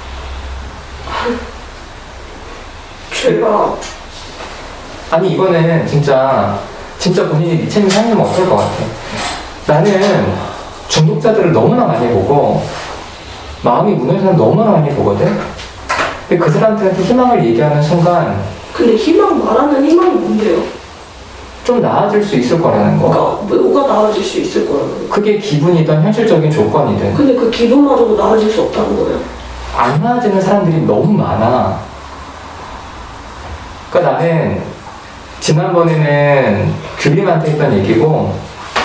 제가
아니 이거는 진짜 진짜 본인이 리체님 삶이면 어떨 것 같아. 나는 중독자들을 너무나 많이 보고 마음이 무너지는 사람 너무나 많이 보거든. 근데 그 사람들한테 희망을 얘기하는 순간
근데 희망 말하는 희망이 뭔데요?
좀 나아질 수 있을 거라는 거.
그러니까 뭐가 나아질 수 있을 거라는 거.
그게 기분이든 현실적인 조건이든.
근데 그 기분마저도 나아질 수 없다는 거예요.
안 나아지는 사람들이 너무 많아. 그러니까 나는 지난번에는 규림한테 했던 얘기고,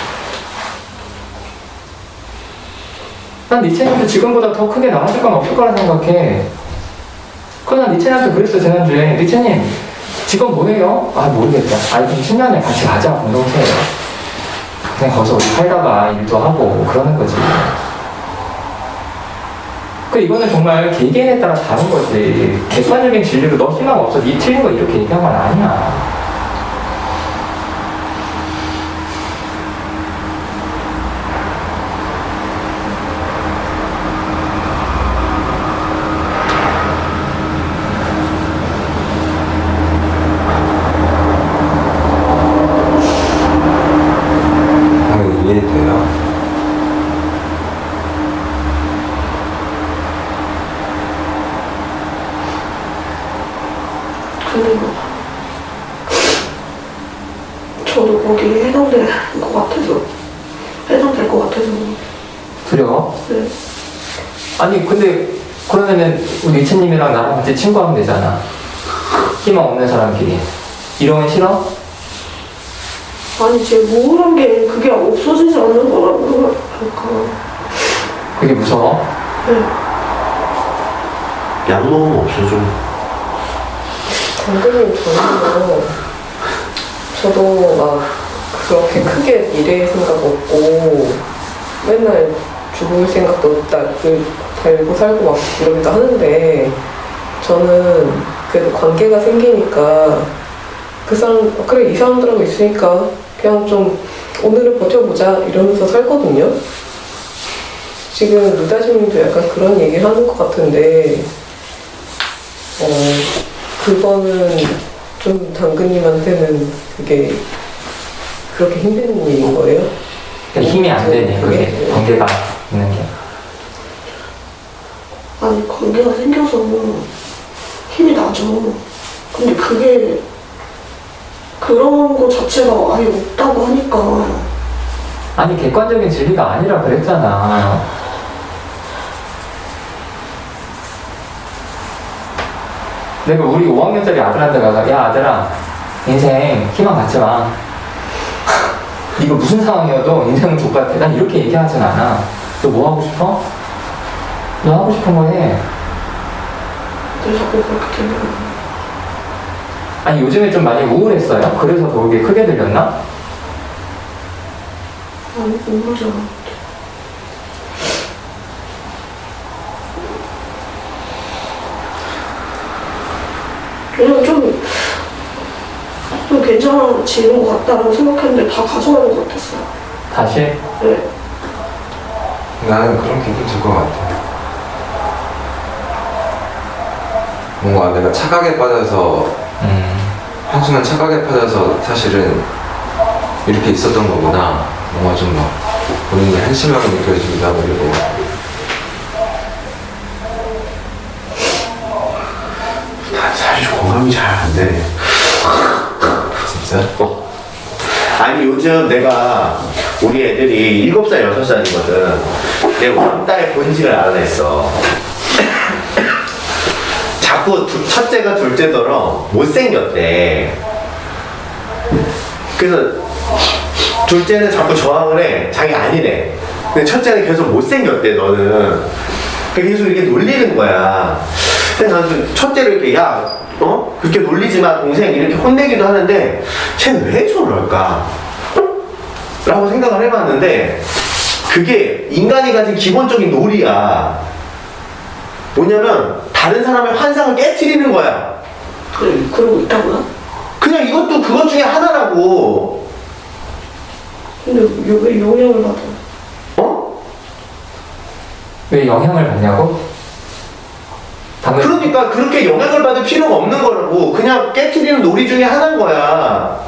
난 니체님도 지금보다 더 크게 나아질 건 없을 거라 생각해. 그래서 난 니체님한테 그랬어, 지난주에. 니체님, 지금 뭐해요? 아, 모르겠다. 아, 그럼 십 년에 같이 가자, 공동체. 그냥 거기서 우리 살다가 일도 하고 그러는 거지. 그 이거는 정말 개개인에 따라 다른 거지. 객관적인 진리로 너 희망 없어, 니 틀린 거 이렇게 얘기한 건 아니야.
이해돼요.
그리고 저도 거기에 해당될 것 같아서 해당될 것 같아서
두려워?
네.
아니 근데 그러면은 우리 이채님이랑 나랑 같이 친구하면 되잖아. 희망 없는 사람끼리. 이러면 싫어?
아니 제 우울한 게 그게 없어지지 않는 거라고 할까.
그게 무서워?
네.
약 먹으면 없어져.
당근님 저는요, 저도 막 그렇게 크게 미래 생각 없고 맨날 죽을 생각도 딱 달고 살고 막 이러기도 하는데, 저는 그래도 관계가 생기니까 그 사람, 그래 이 사람들하고 있으니까 그냥 좀 오늘을 버텨보자 이러면서 살거든요. 지금 루다심님도 약간 그런 얘기를 하는 것 같은데, 어 그거는 좀 당근님한테는 그게 그렇게 힘든 일인 거예요?
그러니까 힘이 안 되네, 그게. 관계가 있는 게.
아니 관계가 생겨서 힘이 나죠. 근데 그게 그런 거 자체가 아예 없다고 하니까.
아니 객관적인 진리가 아니라 그랬잖아. 내가 우리 오 학년짜리 아들한테 가서 야 아들아, 인생 희망 갖지 마. 이거 무슨 상황이어도 인생은 족같아. 난 이렇게 얘기하진 않아. 너 뭐 하고 싶어? 너 하고 싶은 거 해.
왜 자꾸 그렇게 들려요?
아니 요즘에 좀 많이 우울했어요? 그래서 더 그게 크게 들렸나?
아니 우울하지 않아. 그냥 좀, 좀 괜찮아지는 것 같다고 생각했는데 다 가져가는 것 같았어요.
다시?
네.
나는 그런 기분 들 것 같아. 뭔가 내가 착각에 빠져서
음.
한순간 착각에 빠져서 사실은 이렇게 있었던 거구나. 뭔가 좀 막 본인이 한심하게 느껴지기도 하고 그리고
나 사실 공감이 잘 안 돼.
진짜?
어. 아니 요즘 내가 우리 애들이 일곱 살 여섯 살이거든. 내 왕딸의 본질을 알아냈어. 자꾸 두, 첫째가 둘째더러 못생겼대. 그래서 둘째는 자꾸 저항을 해. 자기 아니래. 근데 첫째는 계속 못생겼대 너는. 계속 이렇게 놀리는 거야. 근데 나는 첫째를 이렇게 야 어? 그렇게 놀리지 마 동생 이렇게 혼내기도 하는데 쟤는 왜 저럴까? 라고 생각을 해봤는데 그게 인간이 가진 기본적인 놀이야. 뭐냐면 다른 사람의 환상을 깨트리는 거야.
그래, 그러고 있다고요?
그냥 이것도 그것 중에 하나라고.
근데 왜, 왜 영향을 받아?
어?
왜 영향을 받냐고? 당근
그러니까 그렇게 영향을 받을 필요가 없는 거라고. 그냥 깨트리는 놀이 중에 하나인 거야.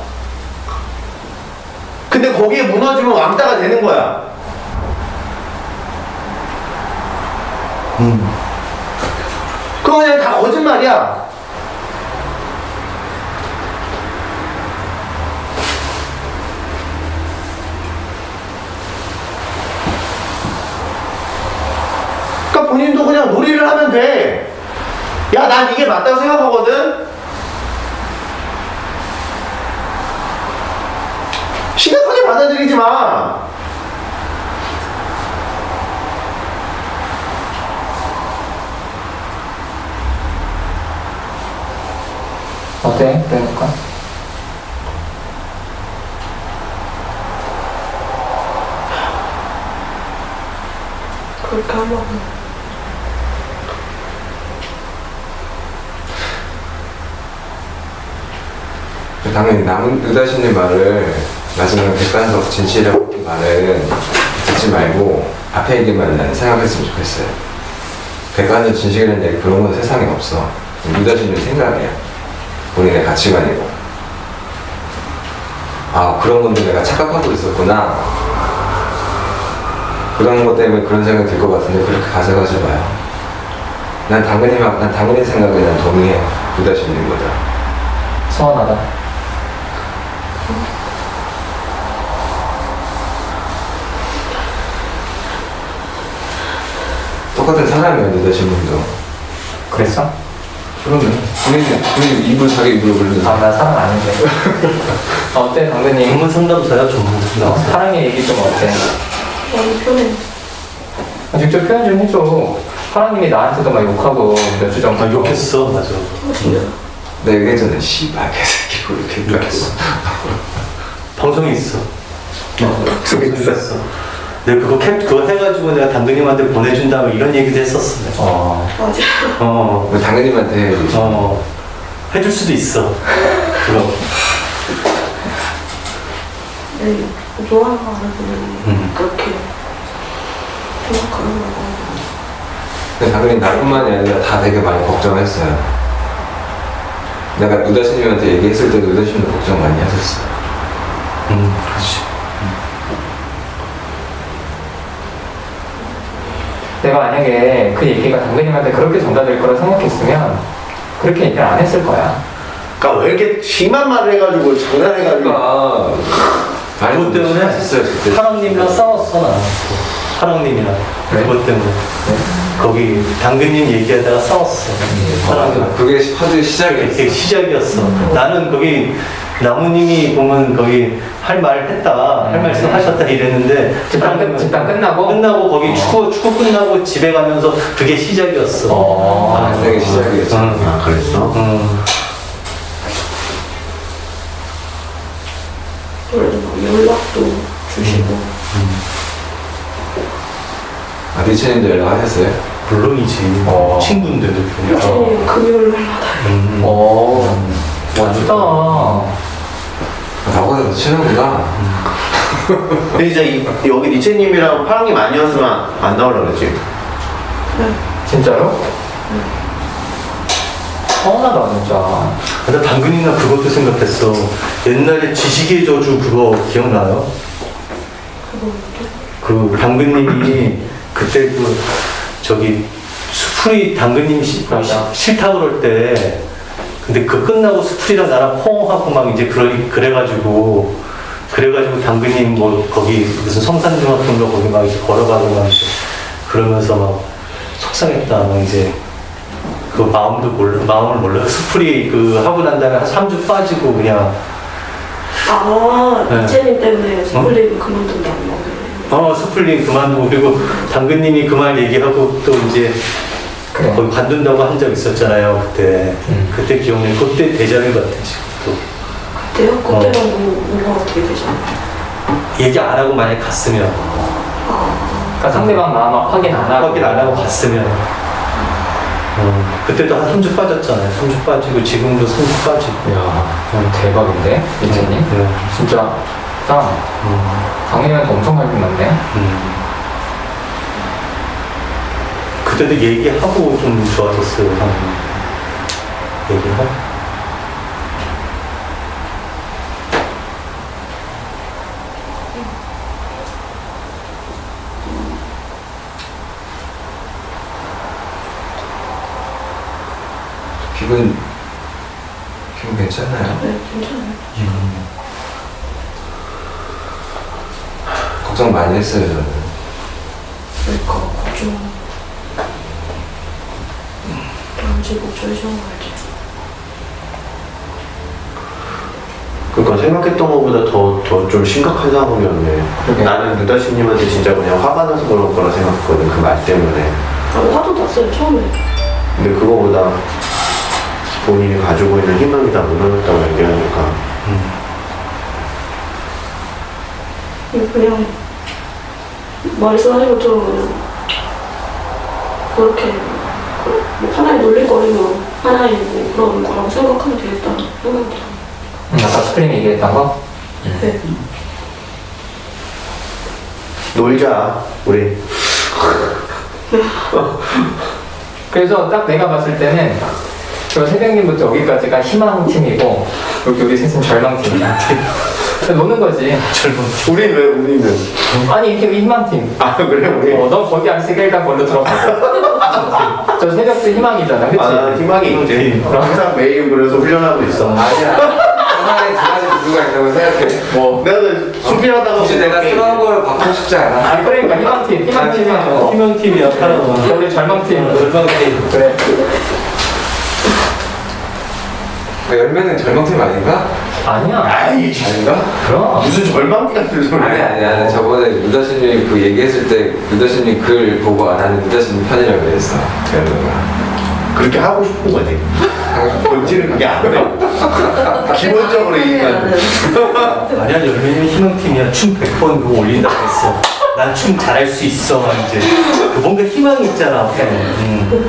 근데 거기에 무너지면 왕따가 되는 거야.
음.
그 그거 그냥 다 거짓말이야. 그러니까 본인도 그냥 놀이를 하면 돼. 야, 난 이게 맞다고 생각하거든. 심각하게 받아들이지 마.
어때? 그러니까
그렇게 하려고.
당연히 남은 의다시님 말을 마지막에 객관적 진실이라고 말은 듣지 말고 앞에 얘기만 나는 생각했으면 좋겠어요. 객관적 진실이라는 얘기 그런 건 세상에 없어. 의다시님 생각이야. 본인의 가치관이고. 아, 그런 건데 내가 착각하고 있었구나. 그런 것 때문에 그런 생각이 들 것 같은데 그렇게 가져가지 마요. 난 당연히 막, 난 당연히 생각에 난 동의해. 의다시님보다.
서운하다.
똑같은 사람이야, 의다시님도.
그랬어?
그러면 본인이 본인 입을 자기 입으로 부르는
아, 나 사랑 아닌데. 어때, 당근님?
전문 상담사야, 전문
어,
상담사.
사랑의 얘기 좀 어때?
너무 편해.
아, 직접 표현 좀 해줘. 사랑님이 나한테도 막 욕하고 몇 주 전부터
아, 욕했어, 맞아.
내가 얘기했잖아. 씨발 개새끼고 이렇게
욕했어. 방송에 있어. 방송에 있었어. 내가 그거 캡, 그거 해가지고 내가 당근님한테 보내준 다음에 이런 얘기도 했었어. 내가.
어.
맞아.
어,
뭐 당근님한테 해야지.
어, 해줄 수도 있어. 그럼.
네, 좋아하는 거 알고
음.
그렇게 생각하는 거고.
근데 당근님 나뿐만이 아니라 다 되게 많이 걱정했어요. 내가 의다시님한테 얘기했을 때도 의다시님도 걱정 많이 하셨어.
음, 그렇지.
내가 만약에 그 얘기가 당근님한테 그렇게 전달될 거라 생각했으면 그렇게 얘기를 안 했을 거야.
그러니까 왜 이렇게 심한 말을 해가지고 장난해가지고.
그러니까 많이
그것 때문에
했어요 그때.
하랑님이랑 싸웠어, 나. 하랑님이랑.
왜?
그것 때문에. 거기 당근님 얘기하다가 싸웠어. 하랑님.
아, 그게 화두의 시작이었어.
그게 시작이었어. 나는 거기 나무님이 보면 거기 할 말 했다, 할 말씀 하셨다 이랬는데
집단, 끝, 집단 끝나고?
끝나고 거기 축구 축구 끝나고 집에 가면서 그게 시작이었어.
어.
아, 그게 시작이었어.
응.
아, 그랬어?
응.
그래서 막 연락도 주시고.
아, 리체님도 연락하셨어요?
물론이지.
어.
친구인데도.
일주일 금요일마다.
음.
오, 멋지다.
나보다 더 친하구나.
근데 진짜 이, 여기 리체님이랑 파랑님 아니었으면 안 나오려고 그랬지.
네.
진짜로? 서운하다, 진짜.
나 당근이나 그것도 생각했어. 옛날에 지식의 저주 그거 기억나요? 그 당근님이 그때 그 저기 수풀이 당근님이 시-
맞아.
싫다 그럴 때 근데 그 끝나고 수풀이랑 나랑 호응하고 막 이제 그러, 그래가지고 그래가지고 당근님 뭐 거기 무슨 성산중학교인가 거기 막 이제 걸어가고 막 이제 그러면서 막 속상했다 막 이제 그 마음도 몰라 마음을 몰라 수풀이 그 하고 난 다음에 한 삼 주 빠지고 그냥
아,
네.
이채님 때문에 스플릿 그만둔다고 막.
어 수풀님 그만두고 그리고 당근님이 그 말 얘기하고 또 이제
그래.
거기 관둔다고 한 적 있었잖아요 그때
음.
그때 기억나요 그때 대자뷰 같아 지금 또
그때요? 그때는 뭐, 뭐가 어떻게 되잖아요.
얘기 안 하고 만약 갔으면
그러니까 상대방 마음 확인 안 하고.
확인 안 하고 갔으면 어, 그때도 한 삼 주 빠졌잖아요 삼 주 빠지고 지금도 삼 주 빠지고
이야, 대박인데, 이채님?
네.
진짜, 짱.
음,
당연히한테 엄청 갈비 났네.
음. 그때도 얘기하고 좀 좋아졌어요 당근님. 얘기하고
기분 기분 괜찮나요?
네, 괜찮아요.
걱정 많이 했어요 저는.
그러니까 걱정. 언제 걱정이 좀 말지.
그러니까 생각했던 것보다 더 더 좀 심각한 상황이었네.
그러게.
나는 누다씨님한테 진짜 그냥 화가 나서 그런 거라 생각했거든. 그 말 때문에.
아, 화도 났어요 처음에.
근데 그거보다 본인이 가지고 있는 희망이 다 무너졌다고 얘기하니까.
그냥 말씀하신 것처럼 그렇게 뭐 하나의 놀릴거리고 하나의 뭐 그런 거라고 생각하면 되겠다 생각이 들어요.
음, 아까 스프링 얘기했던 거?
네.
놀자, 우리.
그래서 딱 내가 봤을 때는 저 새벽님부터 여기까지가 희망팀이고 여기 우리 셋은 절망팀이야. 노는 거지.
우린 왜, 우리는?
아니 이렇게 희망팀.
아, 그래, 우리?
어, 너 거기 안 쓰게 일단 걸로 들어가고. 저 새벽도 희망이잖아, 그치?
아, 난 희망이 있지. 항상 매일 그래서 훈련하고 있어.
아니야. 하나의 두 가지 부류가 있다고 생각해.
뭐.
내가 수비하다가
혹시 내가 새로운 걸 바꾸고 싶지 않아?
아 그러니까 희망팀, 희망팀이야. 어.
희망팀이야, 파라곤.
우리 절망팀.
절망팀.
그래.
열매는 절망팀 아닌가?
아니야.
아이,
아닌가?
그럼.
무슨 절망기 같은 소리야.
아니 아니 아니 저번에 유다신님이 그 얘기했을 때 유다신님 글 보고 아 나는 유다신님 편이라고 그랬어.
그렇게 하고 싶은 거지. 본질은 그게 안 돼. 기본적으로 얘기하는.
아니야, 열매는 희망팀이야. 춤 백 번 그거 올린다고 했어. 난 춤 잘할 수 있어. 막 이제. 그 뭔가 희망이 있잖아. 음.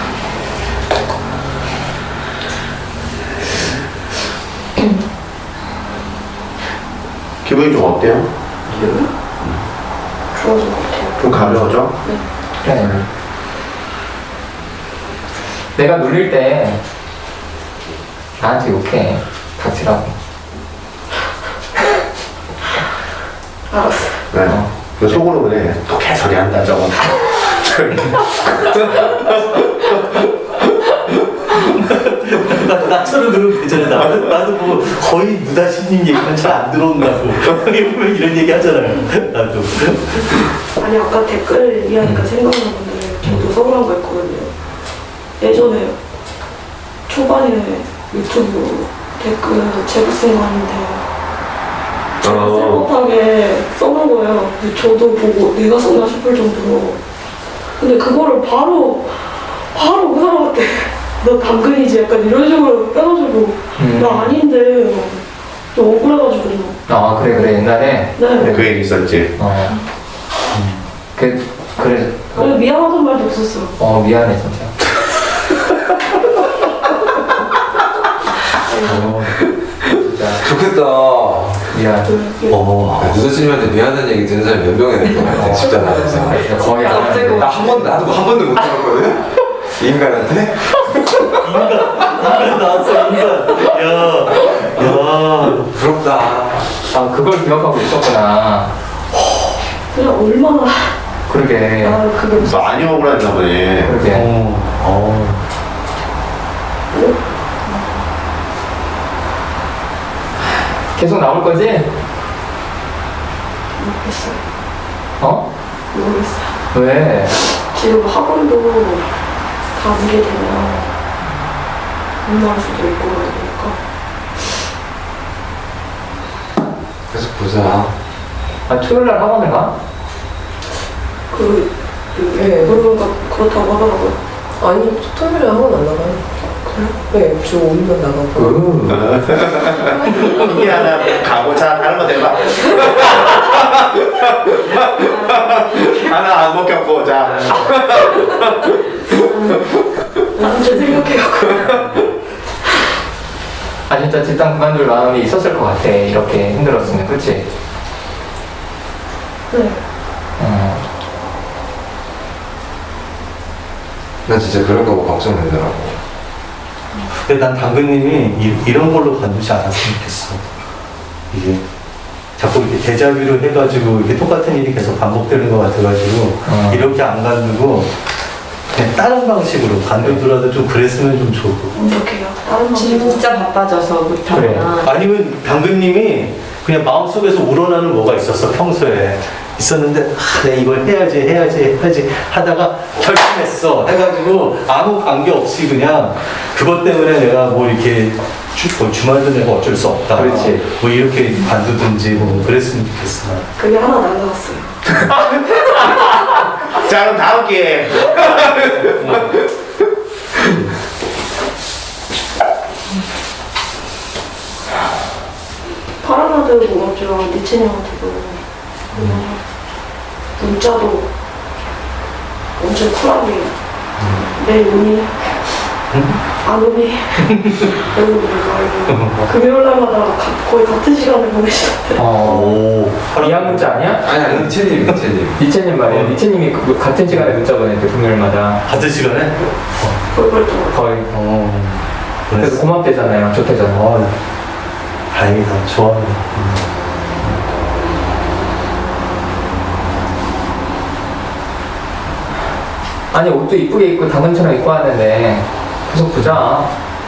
기분이 좀 어때요?
기분이 좋아진 것 같아요.
좀 가벼워져?
그래. 내가 놀릴 때 나한테 욕해. 닥치라고.
알았어.
네. 그 속으로 그래. 또 개소리 한다, 저거.
나, 나처럼 그러면 되잖아. 나도, 나도 뭐 거의 누다시님 얘기는 잘 안 들어온다고. 여기 보면 이런 얘기 하잖아요. 나도.
아니 아까 댓글 이야기가 생각나는 건데 저도 서운한 거 있거든요. 예전에 초반에 유튜브 댓글 제가 쓴 거 아닌데 제가 쓸
어.
법하게 써놓은 거예요. 근데 저도 보고 내가 썼나 싶을 정도로. 근데 그거를 바로 바로 그 사람한테 너 당근이지 약간 이런 식으로 빼가지고
음.
나 아닌데 좀 억울해가지고.
아 그래 그래 옛날에.
네.
그 얘기 있었지.
어. 그 그래.
그래서 미안하단 말도 없었어요.
어 미안해 진짜. 어, 진짜
좋겠다.
미안.
어.
누다신님한테 미안하다는 얘기 듣는 사람이 몇 명이 될것 같아. 집단 안에서.
아, 진짜 거의 안 하는데.
나 한 번도 나도 한 번도 못 들었거든. 이 인간한테.
인간 나왔어, 인간. 야, 야.
부럽다.
아 그걸 기억하고 있었구나.
그냥 얼마나
그러게.
아 그게
많이 억울했나 보네.
그러게.
어. 어.
계속 나올 거지?
모르겠어요.
어?
모르겠어요.
왜?
지금 학원도 다 미게 되면 못 나올 수도 있고 그러니까.
계속 보자.
아 토요일 날 학원을 가?
그, 그
네.
그러니까 그렇다고 하더라고요.
아니, 토요일에 학원 안 나가요. 네, 주 오 일만 나가고.
으.
이게 하나 가고, 자, 다른 거 대봐. 하나 안 먹혔고, 자.
나는 제 생각해갖고.
아 진짜 집단 그만둘 마음이 있었을 것 같아. 이렇게 힘들었으면 그치?
네.
어.
난 진짜 그런 거 걱정되더라고.
근데 난 당근님이 이, 이런 걸로 관두지 않았으면 좋겠어. 이게 자꾸 이렇게 데자뷰를 해가지고 이게 똑같은 일이 계속 반복되는 것 같아가지고
어.
이렇게 안 관두고 그냥 다른 방식으로 관두더라도 좀 그랬으면 좀 좋을 것 같아요.
어떡해요? 다른 방식으로.
진짜 바빠져서 못하거나
아니면 당근님이 그냥 마음속에서 우러나는 뭐가 있었어 평소에 있었는데 아, 내가 이걸 해야지 해야지 해야지 하다가 결심했어 해가지고 아무 관계 없이 그냥 그것 때문에 내가 뭐 이렇게 주, 뭐 주말도 내가 어쩔 수 없다
그렇지.
뭐 이렇게 관두든지 뭐 그랬으면 좋겠어.
그게 하나 날라갔어요.
자, 그럼 다음 기회에.
파라나드 공업주랑 니체님한테도 문자도 엄청 쿨하게 내일 오니? 안 오니? 이러고 그러고 금요일 날마다 가- 거의 같은 시간을 보내시던데.
어.
오,
이한 문자 아니야?
아니 아니 니체님 니체님
니체님 말이에요.
어.
니체님이 그- 같은 시간에 문자 보낼 때 금요일마다
같은 시간에?
거의 또
거의.
어.
그래서 고맙대잖아요. 좋대잖아요.
어, 다행이다. 좋아하네.
아니 옷도 이쁘게 입고 당근처럼 입고 하는데 계속 보자.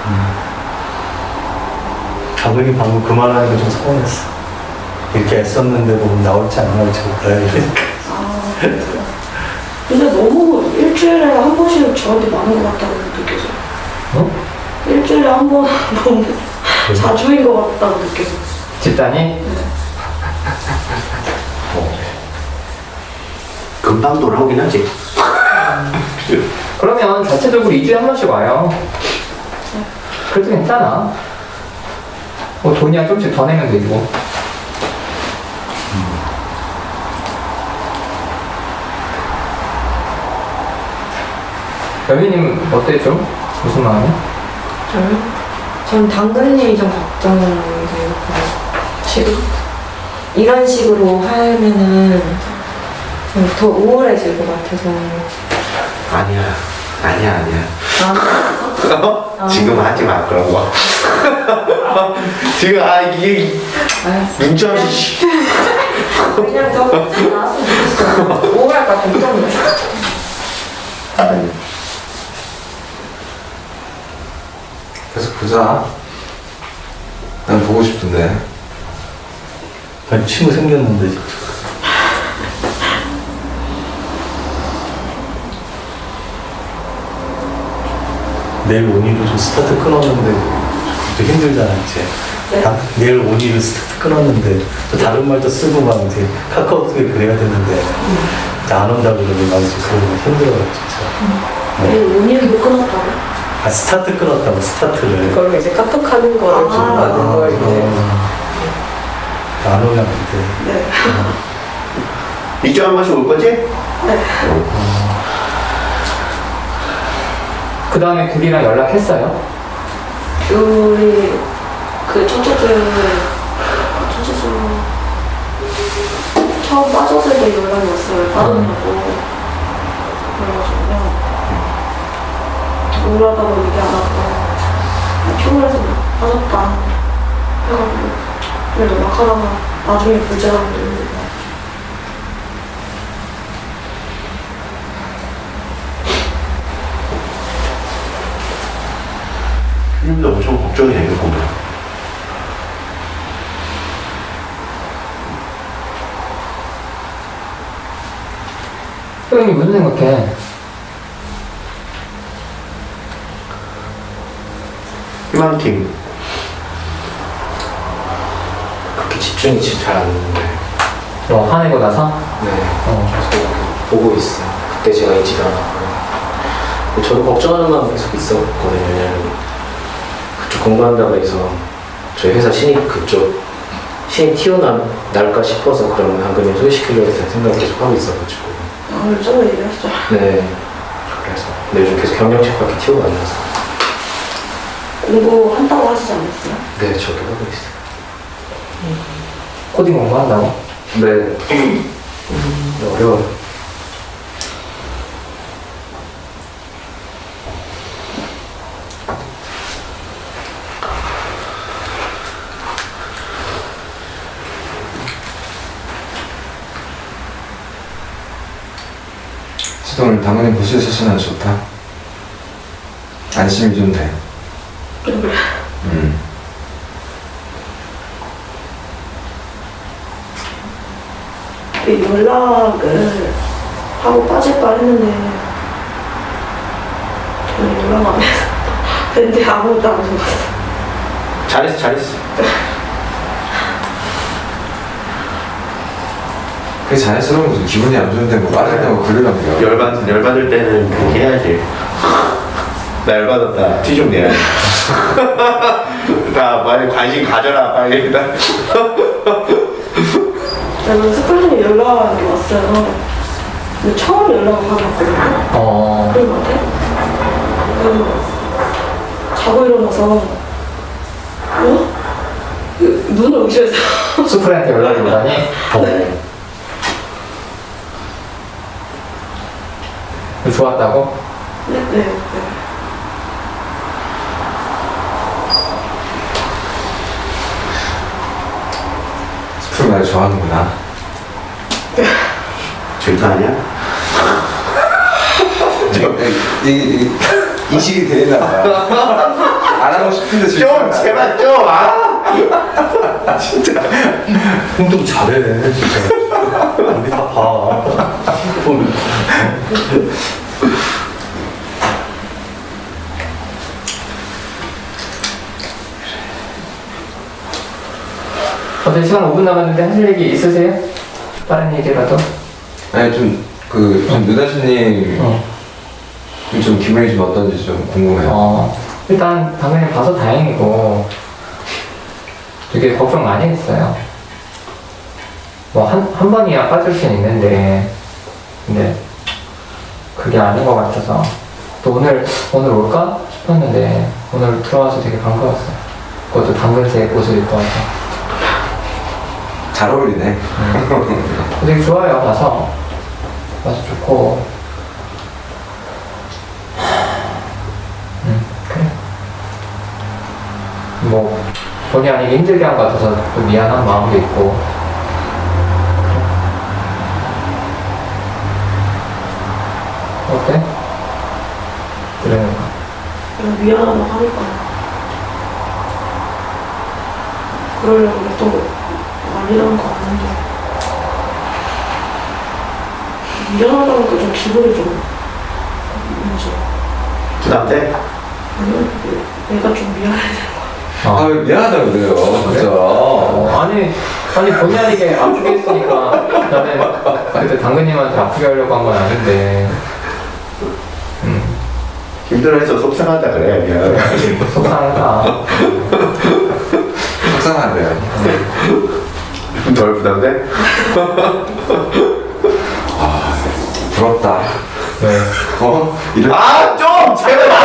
당근이 방금 그만하니까 좀 서운했어. 이렇게 애썼는데 뭐 나올지 안 나올지 몰라요.
아, 그래요? 근데 너무 일주일에 한 번씩 저한테 많은 것 같다고 느껴져요.
어?
일주일에 한 번 너무 자주인 것 같다고 느껴져요.
집단이?
금방 돌아오긴 하지.
그러면 자체적으로 이 주에 한 번씩 와요. 그래도 괜찮아. 뭐 돈이야 좀씩 더 내면 되고. 여빈님 어때 좀? 무슨 마음이?
저요? 전 당근님이 좀 걱정돼요. 지금 이런 식으로 하면은 좀 더 우울해질 것 같아서.
아니야. 아니야, 아니야.
아,
어? 지금 하지 마, 그런 거. 지금, 아, 이게,
알았어.
문자없이.
그냥 좀 나왔으면 좋겠어. 우울할까 걱정돼.
계속 보자. 난 보고 싶던데.
아니, 친구 생겼는데, 진짜. 내일 오니로 좀 스타트 끊었는데, 그것도 힘들잖아, 이제.
네.
아, 내일 오니로 스타트 끊었는데, 또 다른 말도 쓰고 막 이제 카카오톡에 그래야 되는데, 이제 안 온다고 그러면 막 이제 그러면 힘들어요, 진짜.
내일 오늘도 끊었다고?
아, 스타트 끊었다고, 스타트를.
그걸로 이제 카톡하는 거를
아.
주고받는 걸 이제.
어. 안 오면 안 돼.
네.
이 주에 한 번씩 올 거지?
그 다음에 구리랑 연락했어요?
우리 그 첫째 주 첫째 주 처음 빠졌을 때 연락이 왔어요. 빠졌다고. 그래가지고 그냥 우울하다고 얘기 안 하고 피곤해서 빠졌다 해가지고 그냥 연락하다가 나중에 불자라고 들리고
님도 엄청 걱정이 되겠구나.
형님 무슨 생각해?
희망팀.
그렇게 집중이 지금 잘 안 되는데.
어, 화내고 나서?
네.
어.
계속 보고 있어요. 그때 제가 인지도 않았고요. 저도 걱정하는 마음 계속 있었거든요. 왜냐면 그쪽 공부한다고 해서 저희 회사 신입 그쪽 신입 튀어나올까 싶어서 그러면 당근을 소개시키려고 해서 생각을 계속 하고 있어가지고.
아, 오늘 저번에 얘기했죠.
네. 그래서 근데 요즘 계속 경영직밖에 튀어가 안 나서.
공부한다고 하시지 않았어요?
네, 저도 하고 있어요.
코딩 공부한다고?
네. 어려워요.
진짜
오늘 당근이 볼 수 있어서 난 좋다. 안심이 좀 돼.
그래.
음.
그 연락을 하고 빠질까 했는데 저는 연락 안 해서 근데 아무것도 안 해봤어.
잘했어, 잘했어.
그게 자연스러운 거지. 기분이 안 좋은데 뭐 빠진다고 글을 남겨.
열받, 열받을 때는 그렇게 해야지. 나 열받았다. 티 좀 내야지. 나 빨리 관심 가져라, 빨리. 나.
나는 스쿨님이 연락이 왔어요. 근데 처음 연락을 받았거든요.
어.
그런데 그 자고 일어나서 어? 그 눈을 의심해서
수프레한테 연락이 오다니?
네.
좋았다고?
네, 네, 네.
스프를 많이 좋아하는구나.
질투 아니야?
이게 이게 인식이 돼 있나 봐. 안 하고 싶은데
좀,
질투가
제발 좀, 아! 진짜.
운동 잘해, 진짜. 우리 다 봐. 보면.
어제 시간 오 분 남았는데 하실 얘기 있으세요? 다른 얘기라도?
아니 좀그 좀 느다시님
어.
좀 기분이 좀 어떤지 좀 궁금해요.
어, 일단 당연히 봐서 다행이고 되게 걱정 많이 했어요. 뭐 한 한 번이야 빠질 수는 있는데 근데 그게 아닌 것 같아서 또 오늘 오늘 올까 싶었는데 오늘 들어와서 되게 반가웠어요. 그것도 당근색 옷을 입고 와서
잘 어울리네.
음. 되게 좋아요. 봐서 봐서 좋고 음 그래 뭐 본의 아니게 힘들게 한 것 같아서 또 미안한 마음도 있고 어때? 그러는 거
내가 미안하다고 하니까 그러려고 또 말리라는 거 아닌데 미안하다니까 좀 기분이 좀 뭐지?
부담돼?
아니요 내가 좀 미안해.
아 미안하다 그래요 진짜.
어, 아니 아니 본의 아니게 아프게 했으니까 나는 그때 당근님한테 아프게 하려고 한 건 아닌데 음
힘들어해서 속상하다 그래, 미안.
속상하다.
속상하네요.
덜 부담돼?
부럽다.
왜?
어? 이런
아, 좀! 제발 좀!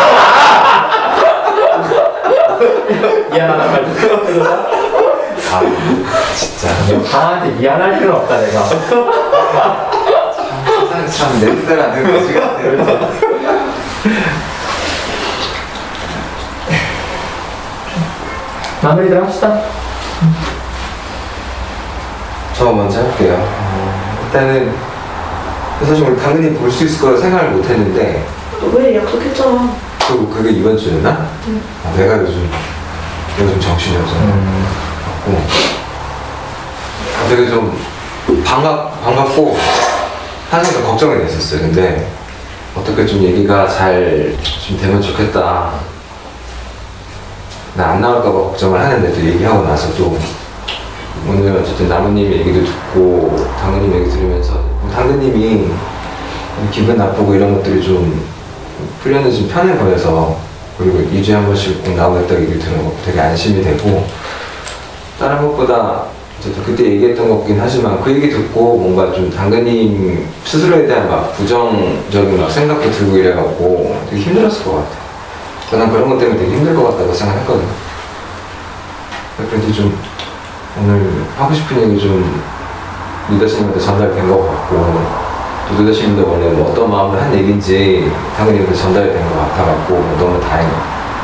미안하다 말이
아 진짜
강한테 미안할 필요는 없다 내가.
세상에 참 내 뜻대로 안 되는 거지 같아요.
마무리들 합시다.
저 먼저 할게요. 어, 일단은 사실 우리 당연히 볼 수 있을 거라 생각을 못 했는데
왜 약속했잖아.
또 그게 이번 주였나?
응.
아, 내가 요즘 요즘 정신이 없어서
음.
어. 되게 좀 반갑, 반갑고 항상 좀 걱정이 됐었어요. 근데 어떻게 좀 얘기가 잘 좀 되면 좋겠다. 나 안 나올까봐 걱정을 하는데 또 얘기하고 나서 또 오늘 어쨌든 나무님 얘기도 듣고 당근님 얘기 들으면서 당근님이 기분 나쁘고 이런 것들이 좀 풀려는 좀 편해 보여서 그리고 이 주에 한 번씩 꼭 나오겠다고 얘기 들으면 되게 안심이 되고 다른 것보다 어쨌든 그때 얘기했던 거긴 하지만 그 얘기 듣고 뭔가 좀 당근님 스스로에 대한 막 부정적인 막 생각도 들고 이래갖고 되게 힘들었을 것 같아. 난 그런 것 때문에 되게 힘들 것 같다고 생각했거든. 그런데 좀 오늘 하고 싶은 얘기 좀 느다시님한테 전달된 것 같고 또 느다시님도 원래 뭐 어떤 마음으로 한 얘기인지 당근님한테 전달된 것 같아갖고 너무 다행이야.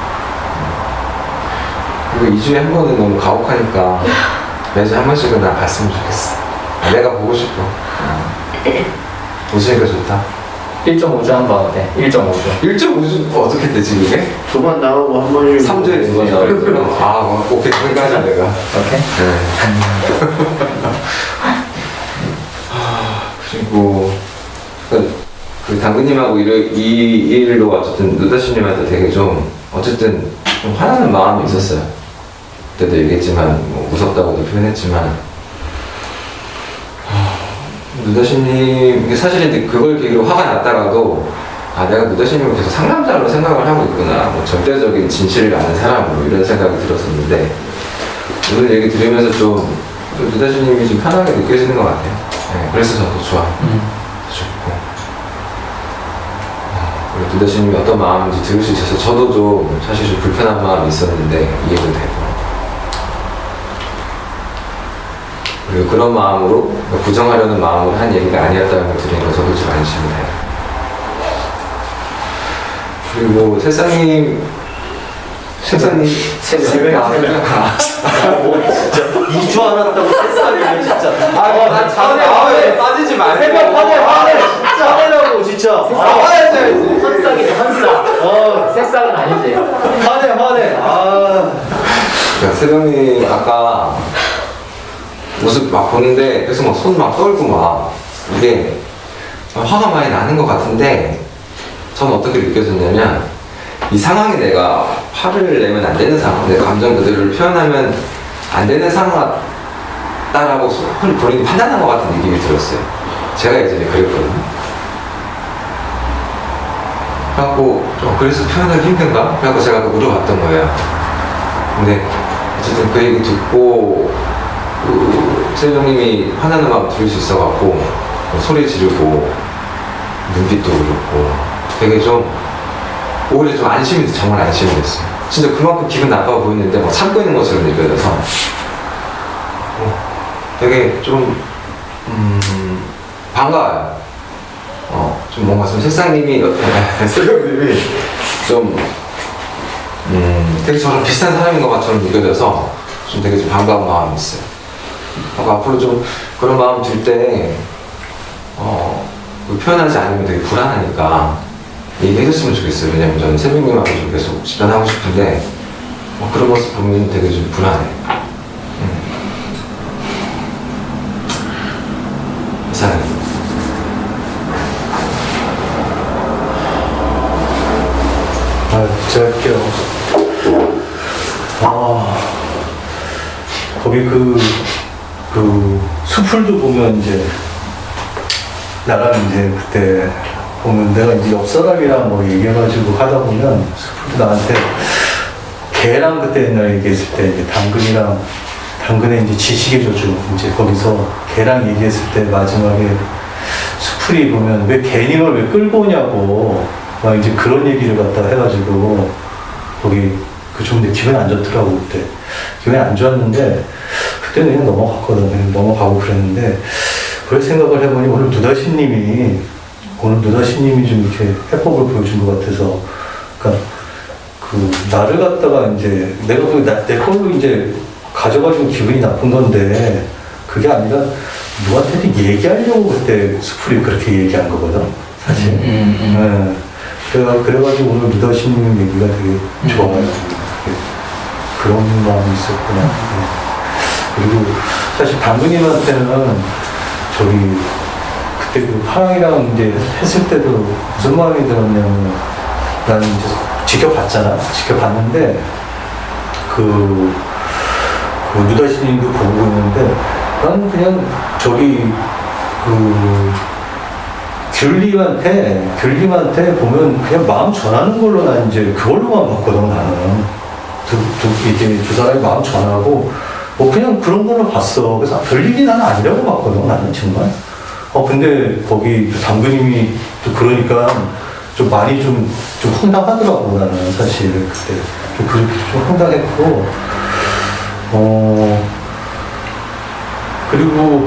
그리고 이 주에 한 번은 너무 가혹하니까 매주 한 번씩은 나 봤으면 좋겠어. 아, 내가 보고 싶어. 웃으니까 좋다.
일 점 오 주 한번 어때? 일 점 오 주.
일 점 오 주 어떻게 되지 이게?
두 번 나오고 한 번이
삼 주에 두 번 나오고 아 뭐, 오케이 거기까지 내가
오케이?
네. 아, 그리고 그, 그 당근님하고 이, 이 일로 어쨌든 누다씨님한테 되게 좀 어쨌든 좀 화나는 마음이 있었어요. 그때도 얘기했지만 뭐 무섭다고도 표현했지만 누다씨님 사실 이제 그걸 계기로 화가 났다가도 아 내가 누다씨님을 계속 상남자로 생각을 하고 있구나 뭐 절대적인 진실을 아는 사람으로 이런 생각이 들었었는데 오늘 얘기 들으면서 좀, 좀 누다씨님이 좀 편하게 느껴지는 것 같아요. 네, 그래서 저도 좋아
음.
좋고 그리고 누다씨님이 어떤 마음인지 들을 수 있어서 저도 좀 사실 좀 불편한 마음이 있었는데 이해도 되고 그리고 그런 마음으로 부정하려는 마음으로 한 얘기가 아니었다는 걸 들으니까 저도 좀 안심이 돼요. 그리고 새싹님 새싹님
새벽에
아,
새벽에.
아,
진짜 이 주 안 왔다고 새싹이네 진짜.
아, 나 자네 마음에 빠지지 말고.
새벽 화내 화내 진짜 화내라고 진짜. 아,
화내줘야지.
헌싹이네, 헌싹.
어
새싹은 아니지.
화내 화내. 아
그러니까 새벽님 아까 모습 막 보는데 계속 막 손 막 떨고 막 이게 화가 많이 나는 것 같은데 저는 어떻게 느껴졌냐면 이 상황에 내가 화를 내면 안 되는 상황, 내 감정 그대로를 표현하면 안 되는 상황 같다라고 본인이 판단한 것 같은 느낌이 들었어요. 제가 예전에 그랬거든요. 그래갖고 어, 그래서 표현하기 힘든가? 그래갖고 제가 그 물어봤던 거예요. 근데 어쨌든 그 얘기 듣고 그 세종님이 화나는 마음 들을 수 있어갖고 뭐 소리 지르고 눈빛도 그렇고 되게 좀 오히려 좀 안심이 됐 정말 안심이 됐어요. 진짜 그만큼 기분 나빠 보이는데 막 참고 있는 것처럼 느껴져서 어, 되게 좀 음, 반가워요. 어, 좀 뭔가 좀 새싹님이 세종님이 좀 음, 되게 저랑 비슷한 사람인 것처럼 느껴져서 좀 되게 좀 반가운 마음이 있어요. 그러니까 앞으로 좀 그런 마음 들 때 어, 표현하지 않으면 되게 불안하니까 얘기해줬으면 좋겠어요. 왜냐면 저는 새벽님하고 좀 계속 집단하고 싶은데 어, 그런 모습 보면 되게 좀 불안해. 음. 이상해.
아, 제가 할게요. 아, 거기 그, 그, 수풀도 보면 이제, 나랑 이제 그때 보면 내가 이제 옆 사람이랑 뭐 얘기해가지고 하다 보면 수풀도 나한테 걔랑 그때 옛날에 얘기했을 때 이제 당근이랑, 당근에 이제 지식의 저주, 이제 거기서 걔랑 얘기했을 때 마지막에 수풀이 보면 왜 걔님을 왜 끌고 오냐고 막 이제 그런 얘기를 갖다 해가지고 거기 그 좀 내 기분이 안 좋더라고 그때 기분이 안 좋았는데 그때는 그냥 넘어갔거든 그냥 넘어가고 그랬는데 그럴 생각을 해보니 오늘 누다씨님이 오늘 누다씨님이 좀 이렇게 해법을 보여준 것 같아서 그러니까 그 나를 갖다가 이제 내가 그 내 걸로 이제 가져가지고 기분이 나쁜 건데 그게 아니라 누구한테도 얘기하려고 그때 수풀이 그렇게 얘기한 거거든 사실.
음, 음, 음.
네. 그래, 그래가지고 오늘 누다씨님 얘기가 되게 좋아요. 그런 마음이 있었구나. 네. 그리고 사실 당근님한테는 저기 그때 그 파랑이랑 이제 했을 때도 무슨 마음이 들었냐면 나는 이제 지켜봤잖아. 지켜봤는데 그, 그 누다씨님도 보고 있는데 나는 그냥 저기 그 귤님한테, 귤님한테 보면 그냥 마음 전하는 걸로 난 이제 그걸로만 봤거든, 나는. 두, 두, 이제 두 사람이 마음 전하고, 뭐 그냥 그런 걸로 봤어. 그래서 별일이 나는 아니라고 봤거든, 나는 정말. 어, 근데 거기 당근님이 또 그러니까 좀 많이 좀, 좀 황당하더라고, 나는 사실. 그때. 좀, 그, 좀 황당했고, 어, 그리고,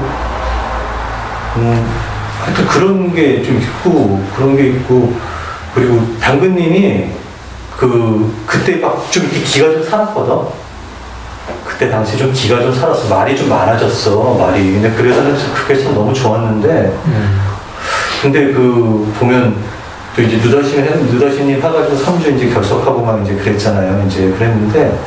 음, 하여튼 그런 게 좀 있고, 그런 게 있고, 그리고 당근님이 그, 그때 막 좀 이렇게 기가 좀 살았거든? 그때 당시 좀 기가 좀 살았어. 말이 좀 많아졌어, 말이. 근데 그래서 그게 참 너무 좋았는데,
음.
근데 그, 보면 또 이제 누더심, 누더심님 해가지고 삼 주 이제 결석하고 막 이제 그랬잖아요. 이제 그랬는데,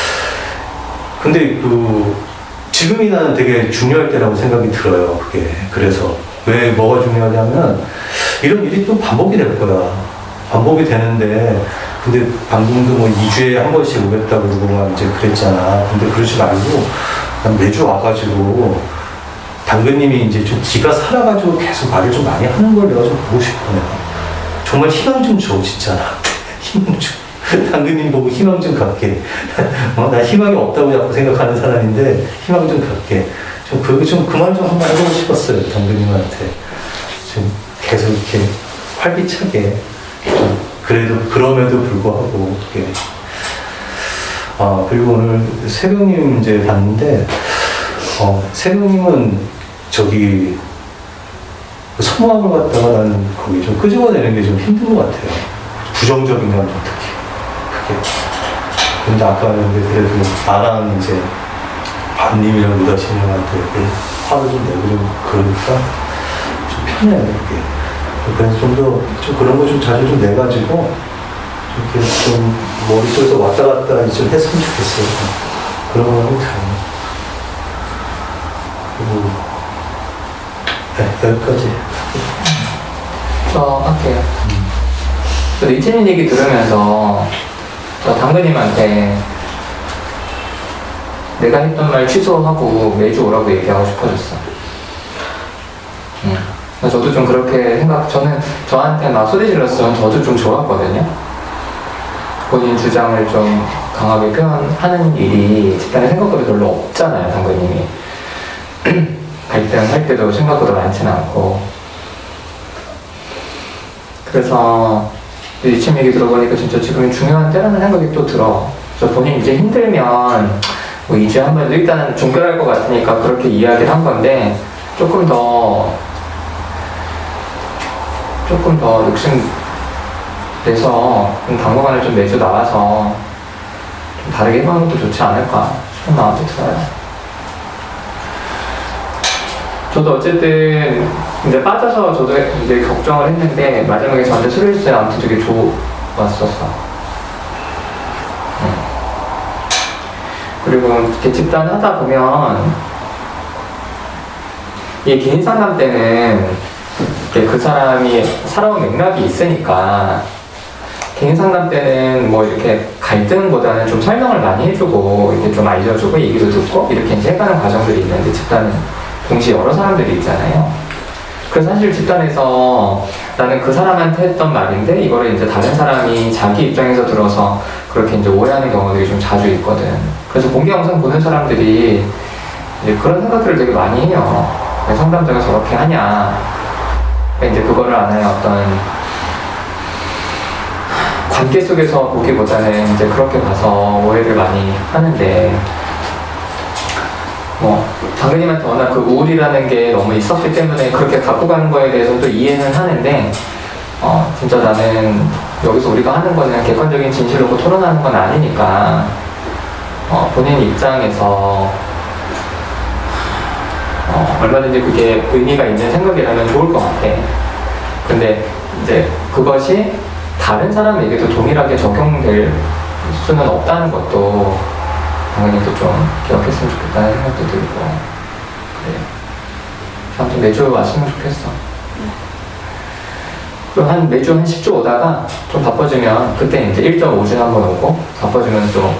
근데 그, 지금이 나는 되게 중요할 때라고 생각이 들어요. 그게. 그래서. 왜, 뭐가 중요하냐면, 이런 일이 또 반복이 될 거야. 반복이 되는데, 근데 방금도 뭐 이 주에 한 번씩 오겠다고 그러고 막 이제 그랬잖아. 근데 그러지 말고, 난 매주 와가지고, 당근님이 이제 좀 기가 살아가지고 계속 말을 좀 많이 하는 걸 내가 좀 보고 싶어요. 정말 희망 좀 줘, 진짜 나한테. 희망 좀. 당근님 보고 희망 좀 갖게. 어, 나 희망이 없다고 자꾸 생각하는 사람인데, 희망 좀 갖게. 좀, 그거 좀 그만 좀 한번 해보고 싶었어요, 당근님한테. 좀 계속 이렇게 활기차게. 좀, 그래도, 그럼에도 불구하고, 그게. 아, 그리고 오늘 새벽님 이제 봤는데, 어, 새벽님은 저기, 그 성함을 갖다가 나는 거기 좀 끄집어내는 게 좀 힘든 것 같아요. 부정적인 건 좀 특히. 그게. 근데 아까는 그래도 나랑 이제 반님이랑 루다신님한테 화를 좀 내고 좀 그러니까 좀 편해요, 그게. 그래서 좀 더, 좀 그런 거 좀 자주 좀 내가지고 좀 이렇게 좀 머릿속에서 왔다 갔다 좀 했으면 좋겠어요. 그런 거 하고 잘. 그리고 네, 여기까지.
저 할게요. 저도 이채민 얘기 들으면서 저 당근님한테 내가 했던 말 취소하고 매주 오라고 얘기하고 싶어졌어. 음. 저도 좀 그렇게 생각, 저는 저한테 막 소리 질렀으면 저도 좀 좋았거든요. 본인 주장을 좀 강하게 표현하는 일이 집단에 생각보다 별로 없잖아요, 당근님이. 갈등할 때도 생각보다 많지는 않고. 그래서 이쯤 얘기 들어보니까 진짜 지금 중요한 때라는 생각이 또 들어. 저 본인 이제 힘들면 뭐 이 주에 한 번 일단은 종결할 것 같으니까 그렇게 이야기를 한 건데 조금 더 조금 더 욕심 내서 좀 당분간을 좀 매주 나와서 좀 다르게 해보는 것도 좋지 않을까 싶은 마음도 들어요. 저도 어쨌든 이제 빠져서 저도 이제 걱정을 했는데 마지막에 저한테 술을 주세요. 아무튼 되게 좋았었어. 응. 그리고 이렇게 집단을 하다 보면 이 개인 상담 때는 그 사람이 살아온 맥락이 있으니까 개인 상담 때는 뭐 이렇게 갈등보다는 좀 설명을 많이 해주고 이렇게 좀 알려주고 얘기도 듣고 이렇게 이제 해가는 과정들이 있는데 집단은 동시에 여러 사람들이 있잖아요. 그래서 사실 집단에서 나는 그 사람한테 했던 말인데 이거를 이제 다른 사람이 자기 입장에서 들어서 그렇게 이제 오해하는 경우들이 좀 자주 있거든. 그래서 공개 영상 보는 사람들이 이제 그런 생각들을 되게 많이 해요. 왜 상담자가 저렇게 하냐. 그러니까 이제 그거를 하나의 어떤 관계 속에서 보기보다는 이제 그렇게 봐서 오해를 많이 하는데 뭐 당근님한테 워낙 그 우울이라는 게 너무 있었기 때문에 그렇게 갖고 가는 거에 대해서 또 이해는 하는데 어 진짜 나는 여기서 우리가 하는 거는 객관적인 진실로 토론하는 건 아니니까 어 본인 입장에서 어 얼마든지 그게 의미가 있는 생각이라면 좋을 것 같아. 근데 이제 그것이 다른 사람에게도 동일하게 적용될 수는 없다는 것도 당연히도 좀 기억했으면 좋겠다는 생각도 들고 그래요. 아무튼 매주 왔으면 좋겠어. 그럼 한 매주 한 십 주 오다가 좀 바빠지면 그때 이제 일 점 오 주에 한 번 오고 바빠지면 또